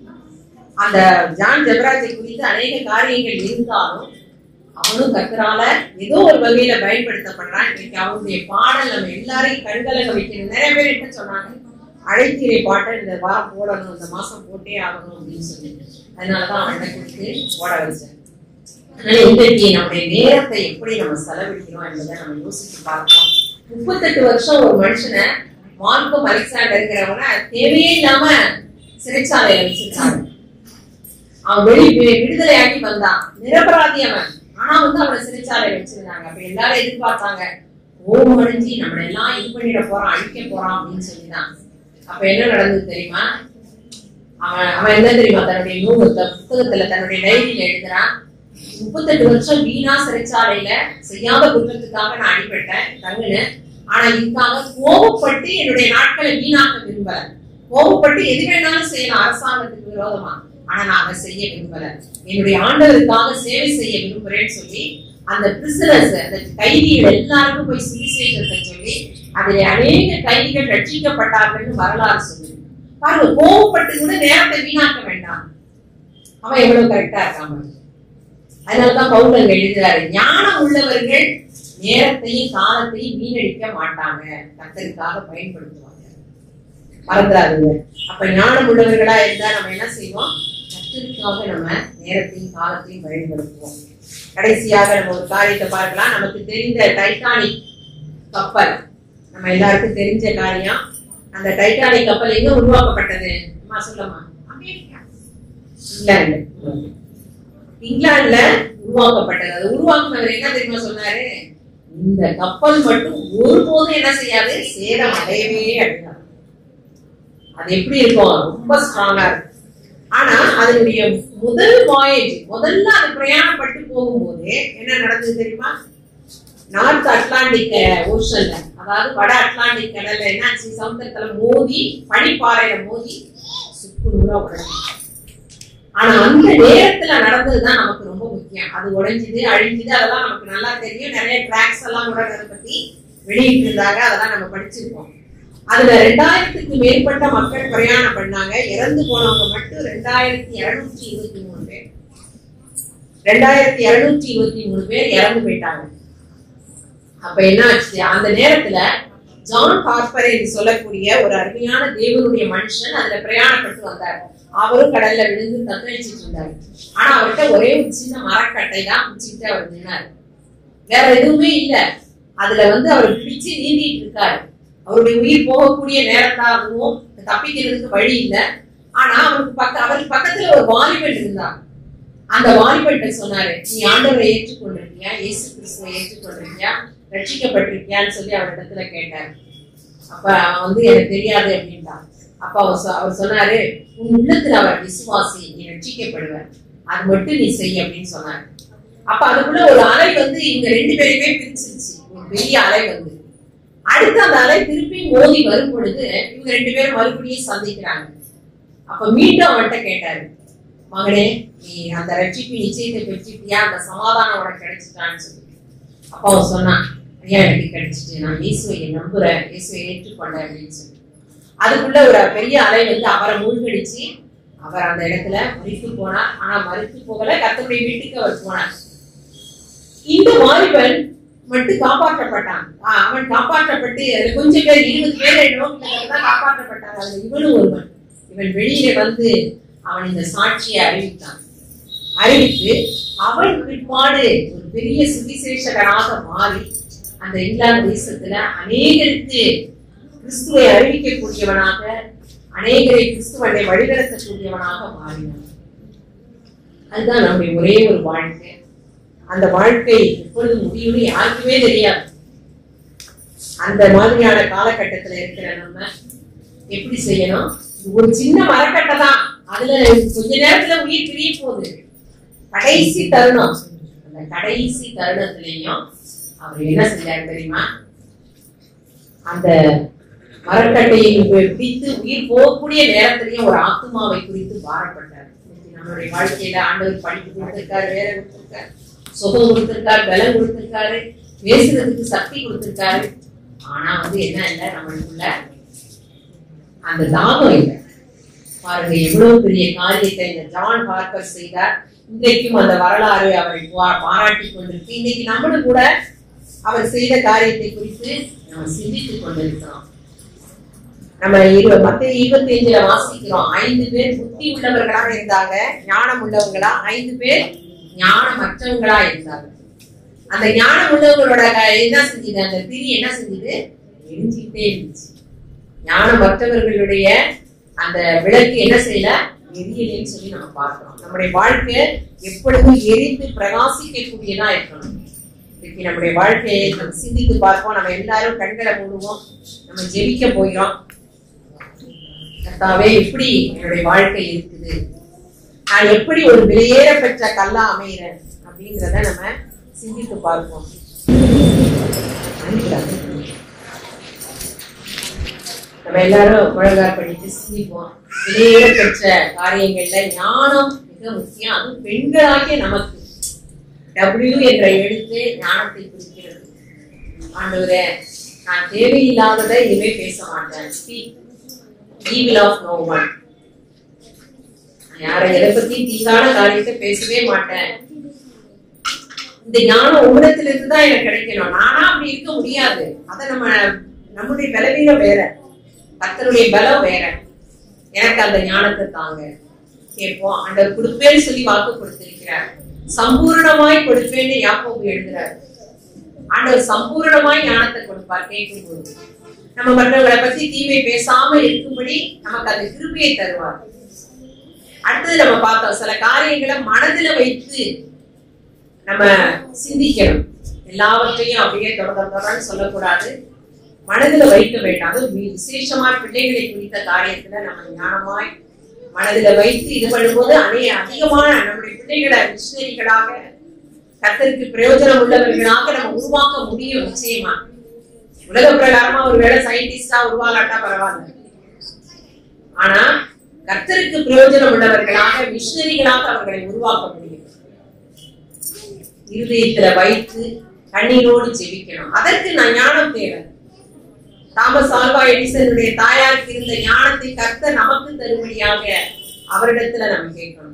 அந்த ஜான் ஜெபராஜை குறித்து அநேக காரியங்கள் இருந்தாலும் அவனும் கர்த்தரால ஏதோ ஒரு வகையில பயன்படுத்தப்படுறான். இன்னைக்கு அவனுடைய பாடல் நம்ம எல்லாரையும் கண்கலங்க வைக்கணும். நிறைய பேர் என்ன சொன்னாங்க, அழைத்தீரை பாட்டை இந்த வாரம் போடணும், இந்த மாசம் போட்டே ஆகணும் அப்படின்னு சொல்லிட்டு, அதனாலதான் அவனை குறித்து போட வச்சேன். அதனால இன்றைக்கு நம்முடைய நேரத்தை எப்படி நம்ம செலவழிக்கிறோம் என்பதை நம்ம யோசிச்சு பார்ப்போம். முப்பத்தெட்டு வருஷம் ஒரு மனுஷனை மார்க்கம் அலெக்சாண்டர்ங்கிறவங்க தேவையே இல்லாம சிறைச்சாலையில வச்சிருக்காங்க. அவன் வெளி விடுதலையாகி வந்தான், நிரபராதி அவன், ஆனா வந்து அவனை சிறைச்சாலையில வச்சிருந்தாங்க. அப்ப எல்லாரும் எதிர்பார்த்தாங்க, ஓம் அடைஞ்சி நம்மள எல்லாம் இது பண்ணிட போறான், அழிக்க போறான் அப்படின்னு சொல்லிதான். அப்ப என்ன நடந்தது தெரியுமா? அவன் அவன் என்ன தெரியுமா தன்னுடைய நூல் புத்தகத்துல தன்னுடைய டைரியில எழுதுறான், முப்பத்தெட்டு வருஷம் வீணா சிறைச்சாலையில செய்யாத குற்றத்துக்காக நான் அடிபட்டேன் தங்குனேன். ஆனா இதுக்காக கோபப்பட்டு என்னுடைய நாட்களை வீணாக்க விரும்பல. கோபப்பட்டு எது வேணாலும் செய்யலாம் அரசாங்கத்துக்கு விரோதமா, ஆனா நான் அதை செய்ய விரும்பல, என்னுடைய ஆண்டவருக்காக சேவை செய்ய விரும்புறேன்னு சொல்லி அந்த பிரிசனர்ஸ், அந்த கைதிகள் எல்லாருக்கும் போய் சுவிசேஷத்தை சொல்லி அதிலே அநேக கைதிகள் ரட்சிக்கப்பட்டார்கள் வரலாறு சொல்லி பாருங்க. கோபப்பட்டு கூட நேரத்தை வீணாக்க வேண்டாம். அவன் எவ்வளவு கரெக்டா இருக்காம. அதனாலதான் பவுல் எழுதுறாரு, ஞானம் உள்ளவர்கள் நேரத்தையும் காலத்தையும் வீணடிக்க மாட்டாங்க, கர்த்தருக்காக பயன்படுத்துவாங்க. மறந்துடாதுங்க. அப்ப ஞானம் உள்ளவர்களா இருந்தா நம்ம என்ன செய்வோம், கர்த்தருக்காக நம்ம நேரத்தையும் காலத்தையும் பயன்படுத்துவோம். கடைசியாக நம்ம ஒரு காரியத்தை பார்க்கலாம். நமக்கு தெரிந்த டைட்டானிக் கப்பல், நம்ம எல்லாருக்கும் தெரிஞ்ச காரியம். அந்த டைட்டானிக் கப்பல் எங்க உருவாக்கப்பட்டது சொல்லமா? இங்கிலாந்து. இங்கிலாந்துல உருவாக்கப்பட்டது. அது உருவாக்குனவர் என்ன தெரியுமா சொன்னாரு, இந்த கப்பல் மட்டும் ஒருபோதும் என்ன செய்யாது, சேதம் அடையவே அடையாது. அது எப்படி இருக்கும், ரொம்ப ஸ்ட்ராங்கா இருக்கும். ஆனா அதனுடைய முதல் வாயேஜ், முதல்ல அது பிரயாணப்பட்டு போகும்போது என்ன நடந்தது தெரியுமா? நார்த் அட்லாண்டிக் ஓஷன்ல, அதாவது வட அட்லாண்டிக் கடல்ல என்னாச்சு, சமுத்திரத்துல மோதி, பனிப்பாறையில மோதி சுக்கு நூறா உடஞ்சி. ஆனா அந்த நேரத்துல நடந்ததுதான் நமக்கு ரொம்ப முக்கியம். அது உடைஞ்சது, அழிஞ்சது, அதெல்லாம் நமக்கு நல்லா தெரியும். நிறைய டிராக்ஸ் எல்லாம் கூட அதை பத்தி வெளியிட்டு இருந்தாங்க, அதெல்லாம் நம்ம படிச்சிருக்கோம். அதுல ரெண்டாயிரத்துக்கு மேற்பட்ட மக்கள் பிரயாணம் பண்ணாங்க. இறந்து போனவங்க மட்டும் ரெண்டாயிரத்தி இருநூற்றி இருபத்தி மூணு பேர் ரெண்டாயிரத்தி இருநூற்றி இருபத்தி மூணு பேர் இறந்து போயிட்டாங்க. அப்ப என்ன ஆச்சு, அந்த நேரத்துல ஜான் ஹார்பர் என்று சொல்லக்கூடிய ஒரு அருமையான தேவனுடைய மனுஷன் அதுல பிரயாணப்பட்டு வந்தார். அவரும் கடல்ல விழுந்து தத்தளிச்சிட்டு இருந்தாரு. ஆனா அவர்கிட்ட ஒரே ஒரு சின்ன மரக்கட்டை தான் பிடிச்சிட்டு அவர் நின்னாரு, வேற எதுவுமே இல்ல. அதுல வந்து அவர் பிடிச்சு நீந்திட்டு இருக்காரு. அவருடைய உயிர் போகக்கூடிய நேரத்தாகவும் தப்பிக்கிறதுக்கு வழி இல்லை. ஆனா அவருக்கு பக்க அவருக்கு பக்கத்துல ஒரு வாலிபன் இருந்தார். அந்த வாலிபன்ட்ட சொன்னாரு, நீ ஆண்டவரை ஏற்றுக்கொண்டிருக்கியா, இயேசு கிறிஸ்துவை ஏற்றுக்கொண்டிருக்கியா, ரட்சிக்கப்பட்டிருக்கியான்னு சொல்லி அவர் இடத்துல கேட்டாரு. அப்ப அவன் வந்து எனக்கு தெரியாது அப்படின்ட்டான். அப்ப அவர் அவர் சொன்னாரு, உன் உள்ளத்துல அவர் விசுவாசி, நீ ரட்சிக்கப்படுவ, அது மட்டும் நீ செய் அப்படின்னு சொன்னாரு. அப்ப அதுக்குள்ள ஒரு அலை வந்து இவங்க ரெண்டு பேருமே பிரிச்சிருச்சு. ஒரு பெரிய அலை வந்து அடுத்த அந்த அலை திருப்பி மோதி வரும் பொழுது இவங்க ரெண்டு பேரும் மறுபடியும் சந்திக்கிறாங்க. அப்ப மீண்டும் அவன்கிட்ட கேட்டாரு, மகனே நீ அந்த ரட்சிப்பு நிச்சயத்தை பெற்றுட்டியா, அந்த சமாதானம் உனக்கு கிடைச்சிட்டான்னு சொல்லி. அப்ப அவன் சொன்னான், ஐயா எனக்கு கிடைச்சிட்டு, நான் இயேசுவை நம்புறேன், இயேசுவை ஏற்றுக்கொண்டேன் அப்படின்னு சொல்லி. அதுக்குள்ள ஒரு பெரிய அலை வந்து அவரை மூழ்கடிச்சு அவர் அந்த இடத்துல மறித்து போனார். ஆனா மறித்து போகல, கர்த்தருடைய வீட்டுக்கு அவர் போனார். இந்த வாலிபன் மட்டும் காப்பாற்றப்பட்டான். அவன் காப்பாற்றப்பட்டு கொஞ்சம் பேர், இருபது பேர் நோக்கிதான் காப்பாற்றப்பட்டாங்க. அதுல இவனும் ஒருவன். இவன் வெளியில வந்து அவன் இந்த சாட்சியை அறிவித்தான். அறிவித்து அவன் பிற்பாடு ஒரு பெரிய சுவிசேஷகனாக மாறி அந்த இங்கிலாந்து தேசத்துல அநேகருக்கு கிறிஸ்துவை அறிவிக்கக்கூடியவனாக, அநேகரை கிறிஸ்துவனை வழிநடத்தக்கூடியவனாக மாறினான். அதுதான் நம்முடைய ஒரே ஒரு வாழ்க்கை. அந்த வாழ்க்கை எப்பொழுது முடியும்னு யாருக்குமே தெரியாது. அந்த மாதிரியான காலகட்டத்துல இருக்கிற நம்ம எப்படி செய்யணும்? ஒரு சின்ன மரக்கட்டை தான், அதுல கொஞ்ச நேரத்துல உயிர் பிரிய போகுது. கடைசி தருணம், அந்த கடைசி தருணத்திலையும் அவர் என்ன செஞ்சாரு தெரியுமா? அந்த மரக்கட்டையை பிடித்து உயிர் போகக்கூடிய நேரத்திலையும் ஒரு ஆத்மாவை குறித்து பாரப்பட்டார். நம்மளுடைய வாழ்க்கையில ஆண்டவர் படிப்பு கொடுத்திருக்காரு, வேலை கொடுத்திருக்காரு, சுகம் கொடுத்திருக்காரு, பலம் கொடுத்திருக்காரு, பேசுறதுக்கு சக்தி கொடுத்திருக்காரு. ஆனா வந்து என்ன இல்லை, நம்மளுக்குள்ள அந்த தாகம் இல்லை. பாருங்க எவ்வளவு பெரிய காரியத்தை இந்த ஜான் பார்க்கர் செய்தார். இன்றைக்கும் அந்த வரலாறு அவரை பாராட்டி கொண்டிருக்கு. இன்னைக்கு நம்மளும் கூட அவர் செய்த காரியத்தை குறித்து நம்ம சிந்தித்துக் கொண்டிருக்கிறோம். நம்ம மத்திய இருபத்தி அஞ்சுல வாசிக்கிறோம், ஐந்து பேர் புத்தி உள்ளவர்களாக இருந்தாங்க, ஞானம் உள்ளவங்களா, ஐந்து பேர் ஞானமற்றவங்களா இருந்தாங்க. அந்த ஞானம் உள்ளவங்களோட என்ன செஞ்சது, அந்த திரி என்ன செஞ்சது, எரிஞ்சுக்கிட்டே இருந்துச்சு. ஞானமற்றவர்களுடைய அந்த விளக்கு என்ன செய்யல, எரியலைன்னு சொல்லி நம்ம பார்க்கிறோம். நம்முடைய வாழ்க்கை எப்பொழுதும் எரிந்து பிரகாசிக்கக்கூடியதா இருக்கணும். இன்னைக்கு நம்முடைய வாழ்க்கையை நம்ம சிந்தித்து பார்ப்போம். நம்ம எல்லாரும் கண்களை மூடுவோம், நம்ம ஜெபிக்க போகிறோம். கர்த்தாவே, எப்படி என்னுடைய வாழ்க்கை இருக்குது, நான் எப்படி ஒரு விலையேற பெற்ற கல்லா அமைகிறேன் அப்படிங்கிறத நம்ம சிந்தித்து பார்ப்போம். நம்ம எல்லாரும் முழங்கால் படித்து சிந்திப்போம். விலையேற பெற்ற காரியங்கள்ல ஞானம் மிக முக்கியம். அது பெண்களாகிய நமக்கு டபிள்யூ என்ற எழுத்து ஞானத்தை குறிக்கிறது. ஆண்டவரே, நான் தேவையில்லாததை இனிமே பேச மாட்டேன். Speak evil of no one. யாரை எதை பத்தி தீங்கான காரியத்தை பேசவே மாட்டேன். இந்த ஞானம் உங்களிடத்திலிருந்து தான் எனக்கு கிடைக்கணும். நானா அப்படி இருக்க முடியாது. அத நம்ம நம்முடைய பலவீனம் வேற, கர்த்தருடைய பலம் வேற. எனக்கு அந்த ஞானத்தை தாங்க கேட்போம். ஆண்டவர் கொடுப்பேன்னு சொல்லி வாக்கு கொடுத்திருக்கிறார். சம்பூர்ணமாய் கொடுப்பேன்னு யாக்கோபு எழுதுறார். ஆண்டவர் சம்பூர்ணமாய் ஞானத்தை கொடுப்பார். கேட்கும் போது நம்ம மற்றவர்களை பத்தி தீமை பேசாம இருக்கும்படி நமக்கு அந்த கிருபையை தருவார். அடுத்தது நம்ம பார்த்தோம், சில காரியங்களை மனதில வைத்து நம்ம சிந்திக்கணும். எல்லாவற்றையும் அப்படியே தொடர்ந்து சொல்லக்கூடாது, மனதில வைக்க வேண்டாம். அது விசேஷமா பிள்ளைகளை குறித்த காரியத்துல நம்ம ஞானமாய் மனதில வைத்து இது பண்ணும்போது அநேக அதிகமான நம்முடைய பிள்ளைகளை மிஷனரிகளாக கர்த்தருக்கு பிரயோஜனம் உள்ளவர்களாக நம்ம உருவாக்க முடியும். நிச்சயமா உலக பிரகாரமா ஒரு வேலை சயின்டிஸ்டா உருவாகாட்டா பரவாயில்ல, ஆனா கர்த்தருக்கு பிரயோஜனம் உள்ளவர்களாக மிஷனரிகளாக அவர்களை உருவாக்க முடியும். இருதயத்துல வைத்து கண்ணீரோடு ஜெபிக்கணும். அதற்கு நான் ஞானம் தேவை. தாமஸ் ஆல்வா எடிசனுடைய தாயாருக்கு இருந்த ஞானத்தை கர்த்தர் நமக்கு தரும்படியாக அவரிடத்துல நம்ம கேட்கணும்.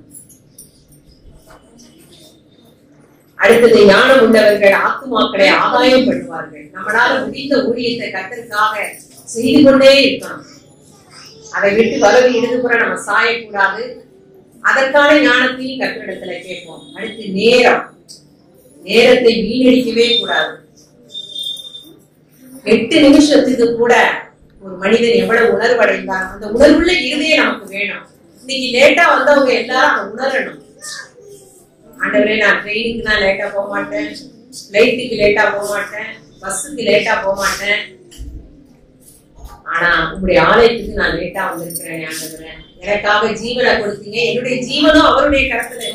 அடுத்தது, ஞானம் உள்ளவர்கள் ஆத்துமாக்களை ஆதாயம் பண்ணுவார்கள். நம்மளால முடிந்த ஊழியத்தை கர்த்தருக்காக செய்து கொண்டே இருக்கணும். அதை விட்டு வலது இடதுபுற நம்ம சாயக்கூடாது. அதற்கான ஞானத்தையும் கர்த்தரிடத்துல கேட்போம். அடுத்து நேரம், நேரத்தை வீணடிக்கவே கூடாது. எட்டு நிமிஷத்துக்கு கூட ஒரு மனிதன் எவ்வளவு உணர்வு அடைந்தார், அந்த உணர்வுள்ள இருதயம் நமக்கு வேணும். இன்னைக்கு லேட்டா வந்தவங்க எல்லாரும் அதை உணரணும். ஆண்டவரே, நான் ட்ரெயினுக்கு நான் லேட்டா போக மாட்டேன், பிளைட்டுக்கு லேட்டா போக மாட்டேன், பஸ்ஸுக்கு லேட்டா போக மாட்டேன், ஆனா உங்களுடைய ஆலயத்துக்கு நான் லேட்டா வந்திருக்கிறேன். ஆண்டவரே, எனக்காக ஜீவனை கொடுத்தீங்க, என்னுடைய ஜீவனும் அவருடைய கருத்துல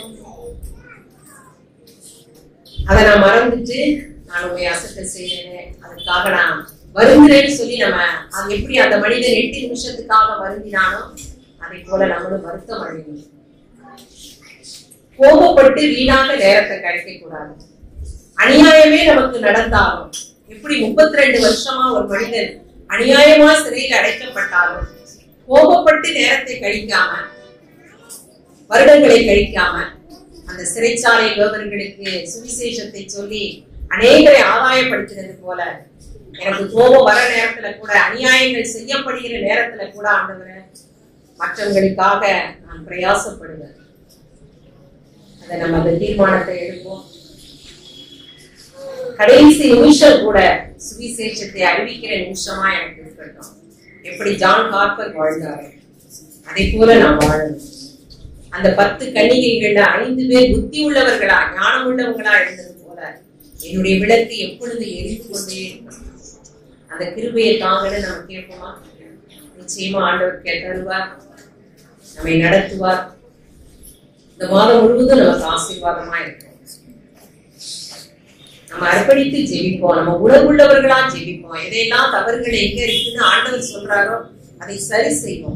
அதை நான் மறந்துட்டு நான் உங்களை அசட்டை செய்யறேன், அதுக்காக நான் வருந்துறேன்னு சொல்லி நம்ம அது எப்படி அந்த மனிதன் எட்டு நிமிஷத்துக்காக வருந்தினானோ அதை போல நம்மளும் வருத்தம் அடையணும். கோபப்பட்டு வீணாக நேரத்தை கழிக்க கூடாது. அநியாயமே நமக்கு நடந்தாலும், எப்படி முப்பத்தி ரெண்டு வருஷமா ஒரு மனிதன் அநியாயமா சிறையில் அடைக்கப்பட்டாலும் கோபப்பட்டு நேரத்தை கழிக்காம, வருடங்களை கழிக்காம அந்த சிறைச்சாலை வேவர்களுக்கு சுவிசேஷத்தை சொல்லி அநேகரை ஆதாயப்படுத்துறது போல, எனக்கு கோபம் வர நேரத்துல கூட, அநியாயங்கள் செய்யப்படுகிற நேரத்துல கூட ஆண்டவரே மற்றவங்களுக்காக நான் பிரயாசப்படுவேன். அதை நம்ம அந்த தீர்மானத்தை எடுப்போம். கடைசி நிமிஷம் கூட சுவிசேஷத்தை அறிவிக்கிற நிமிஷமா எனக்கு இருக்கட்டும். எப்படி ஜான் ஹார்பர் வாழ்ந்தாரு, அதை போல நாம் வாழணும். அந்த பத்து கன்னிகைகள்ல ஐந்து பேர் புத்தி உள்ளவர்களா ஞானம் உள்ளவங்களா இருந்தது போல என்னுடைய விளக்கு எப்பொழுது எரிந்து கொண்டே இருக்கும். அந்த கிருபையை தாங்கன்னு நம்ம கேட்போமா? நிச்சயமா ஆண்டவர் கேட்டருவார், நம்மை நடத்துவார். இந்த மாதம் முழுவதும் நமக்கு ஆசீர்வாதமா இருக்கும். நம்ம அர்ப்பணித்து ஜெபிப்போம், நம்ம உணர்வுள்ளவர்களா ஜெபிப்போம். எதையெல்லாம் தவறுகள் எங்க இருக்குன்னு ஆண்டவர் சொல்றாரோ அதை சரி செய்வோம்.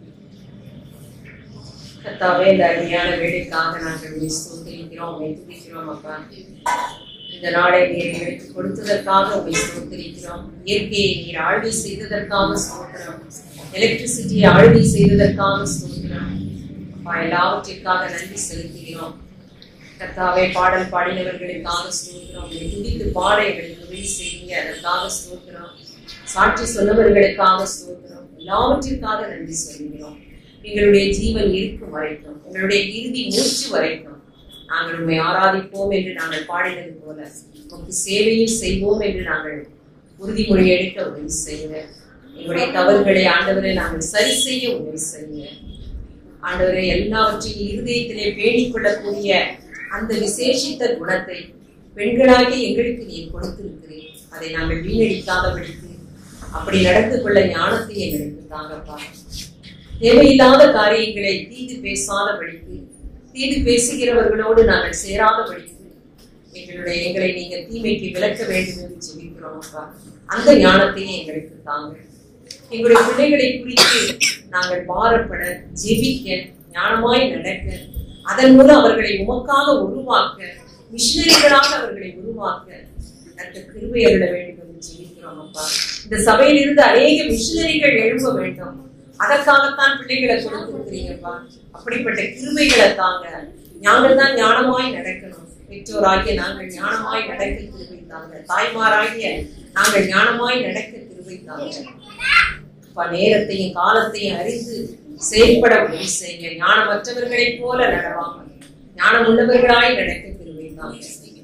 கர்த்தாவே, இந்த அருமையான வேலைக்காக நாங்கள் ஸ்தோத்திரிக்கிறோம், உம்மை துதிக்கிறோம். அப்பா, இந்த நாளை நீர் எங்களுக்கு கொடுத்ததற்காக உம்மை ஸ்தோத்திரிக்கிறோம். இயற்கையை நீர் ஆழ்வை செய்ததற்காக ஸ்தோத்திரம், எலக்ட்ரிசிட்டியை ஆழ்வை செய்ததற்காக ஸ்தோத்திரம். அப்பா, எல்லாவற்றிற்காக நன்றி செலுத்துகிறோம். கர்த்தாவே, பாடல் பாடினவர்களுக்காக ஸ்தோத்திரம். உம்மை துதித்து பாட எங்களுக்கு உதவி செய்யுங்க, அதற்காக ஸ்தோத்திரம். சாட்சி சொன்னவர்களுக்காக ஸ்தோத்திரம். எல்லாவற்றிற்காக நன்றி சொல்கிறோம். எங்களுடைய ஜீவன் இருக்கும் வரைக்கும், எங்களுடைய இறுதி மூச்சு வரைக்கும் நாங்கள் உண்மை ஆராதிப்போம் என்று நாங்கள் பாடினது போல உமக்கு சேவையும் செய்வோம் என்று நாங்கள் உறுதிமொழி எடுக்க உதவி செய்யுங்க. எங்களுடைய தவறுகளை ஆண்டவரை நாங்கள் சரி செய்ய உதவி செய்யுங்க. ஆண்டவரை எல்லாவற்றையும் இருதயத்திலே பேணிக் கொள்ளக்கூடிய அந்த விசேஷித்த குணத்தை பெண்களாகி எங்களுக்கு நீர் கொடுத்திருக்கிறேன். அதை நாங்கள் வீணடிக்காதபடிக்கு அப்படி நடந்து கொள்ள ஞானத்தை எங்களுக்கு தாங்கப்பா. தேவையில்லாத காரியங்களை தீது பேசாதபடிக்கு, தீது பேசுகிறவர்களோடு நாங்கள் சேராதபடிக்கு எங்களுடைய எங்களை நீங்க தீமைக்கு விலக்க வேண்டும் என்று ஜெபிக்கிறோம் அப்பா. அந்த ஞானத்தையே எங்களுக்கு தாங்க. எங்களுடைய பிள்ளைகளை குறித்து நாங்கள் பாரப்பட, ஜெபிக்க, ஞானமாய் நடக்க, அதன் மூலம் அவர்களை உமக்காக உருவாக்க, மிஷனரிகளாக அவர்களை உருவாக்க அந்த கிருபை அருள வேண்டும் என்று ஜெபிக்கிறோம் அப்பா. இந்த சபையில் இருந்து அநேக மிஷனரிகள் எழும்ப வேண்டும். அதற்காகத்தான் பிள்ளைகளை கொடுத்திருக்கிறீங்கப்பா. அப்படிப்பட்ட கிருபைகளை தாங்க. நாங்கள் தான் ஞானமாய் நடக்கணும். பெற்றோராகிய நாங்கள் ஞானமாய் நடக்க கிருபை தாங்க. தாய்மாராகிய நாங்கள் ஞானமாய் நடக்க கிருபை தாங்க. நேரத்தையும் காலத்தையும் அறிந்து செயல்பட உதவி செய்ய, ஞானமற்றவர்களை போல நடவாமல் ஞானம் உள்ளவர்களாய் நடக்க கிருபை தாங்க.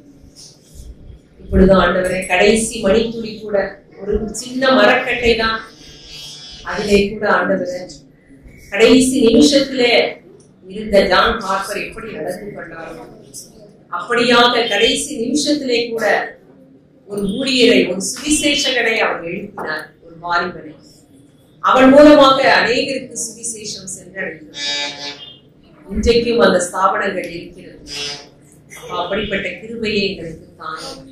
இப்பொழுது ஆண்டவரை கடைசி மணித்துளி கூட ஒரு சின்ன மரக்கட்டை தான். அதிலே கூட ஆண்டவர் கடைசி நிமிஷத்திலே இருந்த ஜான் ஹார்பர் எப்படி நடந்து கொண்டாரோ அப்படியாக கடைசி நிமிஷத்திலே கூட ஒரு ஊழியரை, ஒரு சுவிசேஷகனை அவர் எழுப்பினார். ஒரு வாலிபனை அவன் மூலமாக அநேகருக்கு சுவிசேஷம் சென்றடைந்தார். இன்றைக்கும் அந்த ஸ்தாபனங்கள் இருக்கிறது. அப்படிப்பட்ட கிருபையை எங்களுக்கு தாங்க.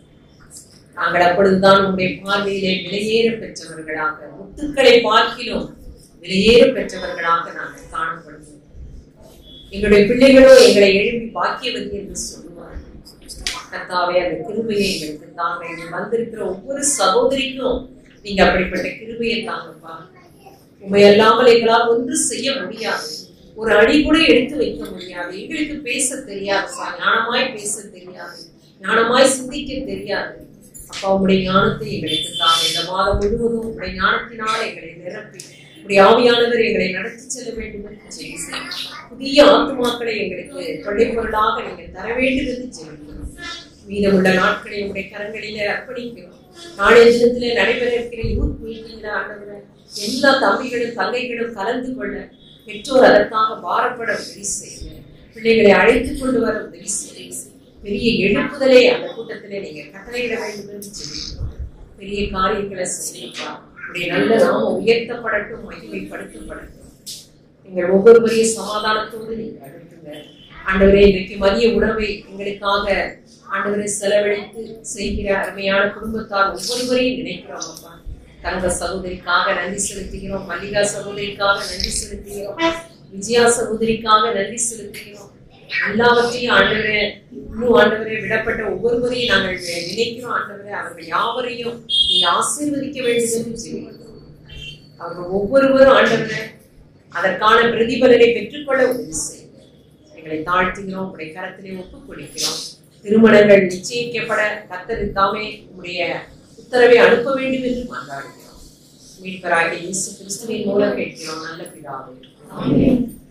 நாங்கள் அப்பொழுதுதான் உங்களுடைய பார்வையிலே விலையேற பெற்றவர்களாக, முத்துக்களை பார்க்கிலும் விலையேற பெற்றவர்களாக நாங்கள் காணப்படுவோம். எங்களுடைய பிள்ளைகளோ எங்களை எழுப்பி பாக்கியவதி என்று சொல்லுவார். கர்த்தாவே, அந்த கிருபையை எங்களுக்கு தாங்க. இங்கு வந்திருக்கிற ஒவ்வொரு சகோதரிக்கும் நீங்க அப்படிப்பட்ட கிருபையை தாங்கப்பா. உண்மை அல்லாமல் எங்களால் ஒன்று செய்ய முடியாது. ஒரு அடி கூட எடுத்து வைக்க முடியாது. எங்களுக்கு பேச தெரியாது, ஞானமாய் பேச தெரியாது, ஞானமாய் சிந்திக்க தெரியாது. அப்பா, உங்களுடைய ஞானத்தை எங்களுக்கு தாங்க. இந்த மாதம் முழுவதும் உங்களுடைய ஞானத்தினால் எங்களை நிரப்பி உங்களுடைய ஆவியானவர் எங்களை நடத்தி செல்ல வேண்டும் என்று ஜெபிக்கிறோம். புதிய ஆத்துமாக்களை எங்களுக்கு தொல்லை பொருளாக நீங்கள் தர வேண்டும் என்று ஜெபிக்கிறோம். மீதமுள்ள நாட்களை உங்களுடைய கரங்களிலே அர்ப்பணிக்கிறோம். நாளைய தினத்திலே நடைபெற இருக்கிற யூத் மீட்டிங்ல ஆண்டவரை எல்லா தம்பிகளும் தங்கைகளும் கலந்து கொள்ள பெற்றோர் அதற்காக பாரப்பட உதவி செய்ய, பிள்ளைகளை அழைத்துக் கொண்டு வர உதவி செய்ய, பெரிய எழுப்புதலே அந்த கூட்டத்திலே நீங்க கட்டளையிட வேண்டும் என்று சொல்லிக்கிறோம். பெரிய காரியங்களை செய்யப்பா. உடைய நல்ல நாம உயர்த்தப்படட்டும், மகிமைப்படுத்தப்படட்டும். எங்கள் ஒவ்வொருவரையும் சமாதானத்தோடு நீங்க அனுப்புங்க ஆண்டவரே. இன்றைக்கு மதிய உணவை எங்களுக்காக ஆண்டவரை செலவழித்து செய்கிற அருமையான குடும்பத்தார் ஒவ்வொருவரையும் நினைக்கிறோம் அப்பா. தங்க சகோதரிக்காக நன்றி செலுத்துகிறோம், மல்லிகா சகோதரிக்காக நன்றி செலுத்துகிறோம், விஜயா சகோதரிக்காக நன்றி செலுத்துகிறோம். எல்லாவற்றையும் ஆண்டவரே, இன்னும் ஆண்டவரை விடப்பட்ட ஒவ்வொருவரையும் நாங்கள் நினைக்கிறோம் ஆண்டவரே. அவர்கள் யாவரையும் நீங்க ஆசீர்வதிக்க வேண்டும் என்று சொல்லுகிறோம். அவர்கள் ஒவ்வொருவரும் ஆண்டவரே அதற்கான பிரதிபலனை பெற்றுக்கொள்ள உதவி செய்யுங்க. எங்களை தாழ்த்துகிறோம், உடைய கரத்திலே ஒப்புக் கொடுக்கிறோம். திருமணங்கள் நிச்சயிக்கப்பட கர்த்தர் தாமே உடைய உத்தரவை அனுப்ப வேண்டும் என்று மன்றாடுகிறோம். மீட்பராகிய இயேசு கிறிஸ்துவின் மூலம் கேட்கிறோம் நல்ல பிதாவே. ஆமென்.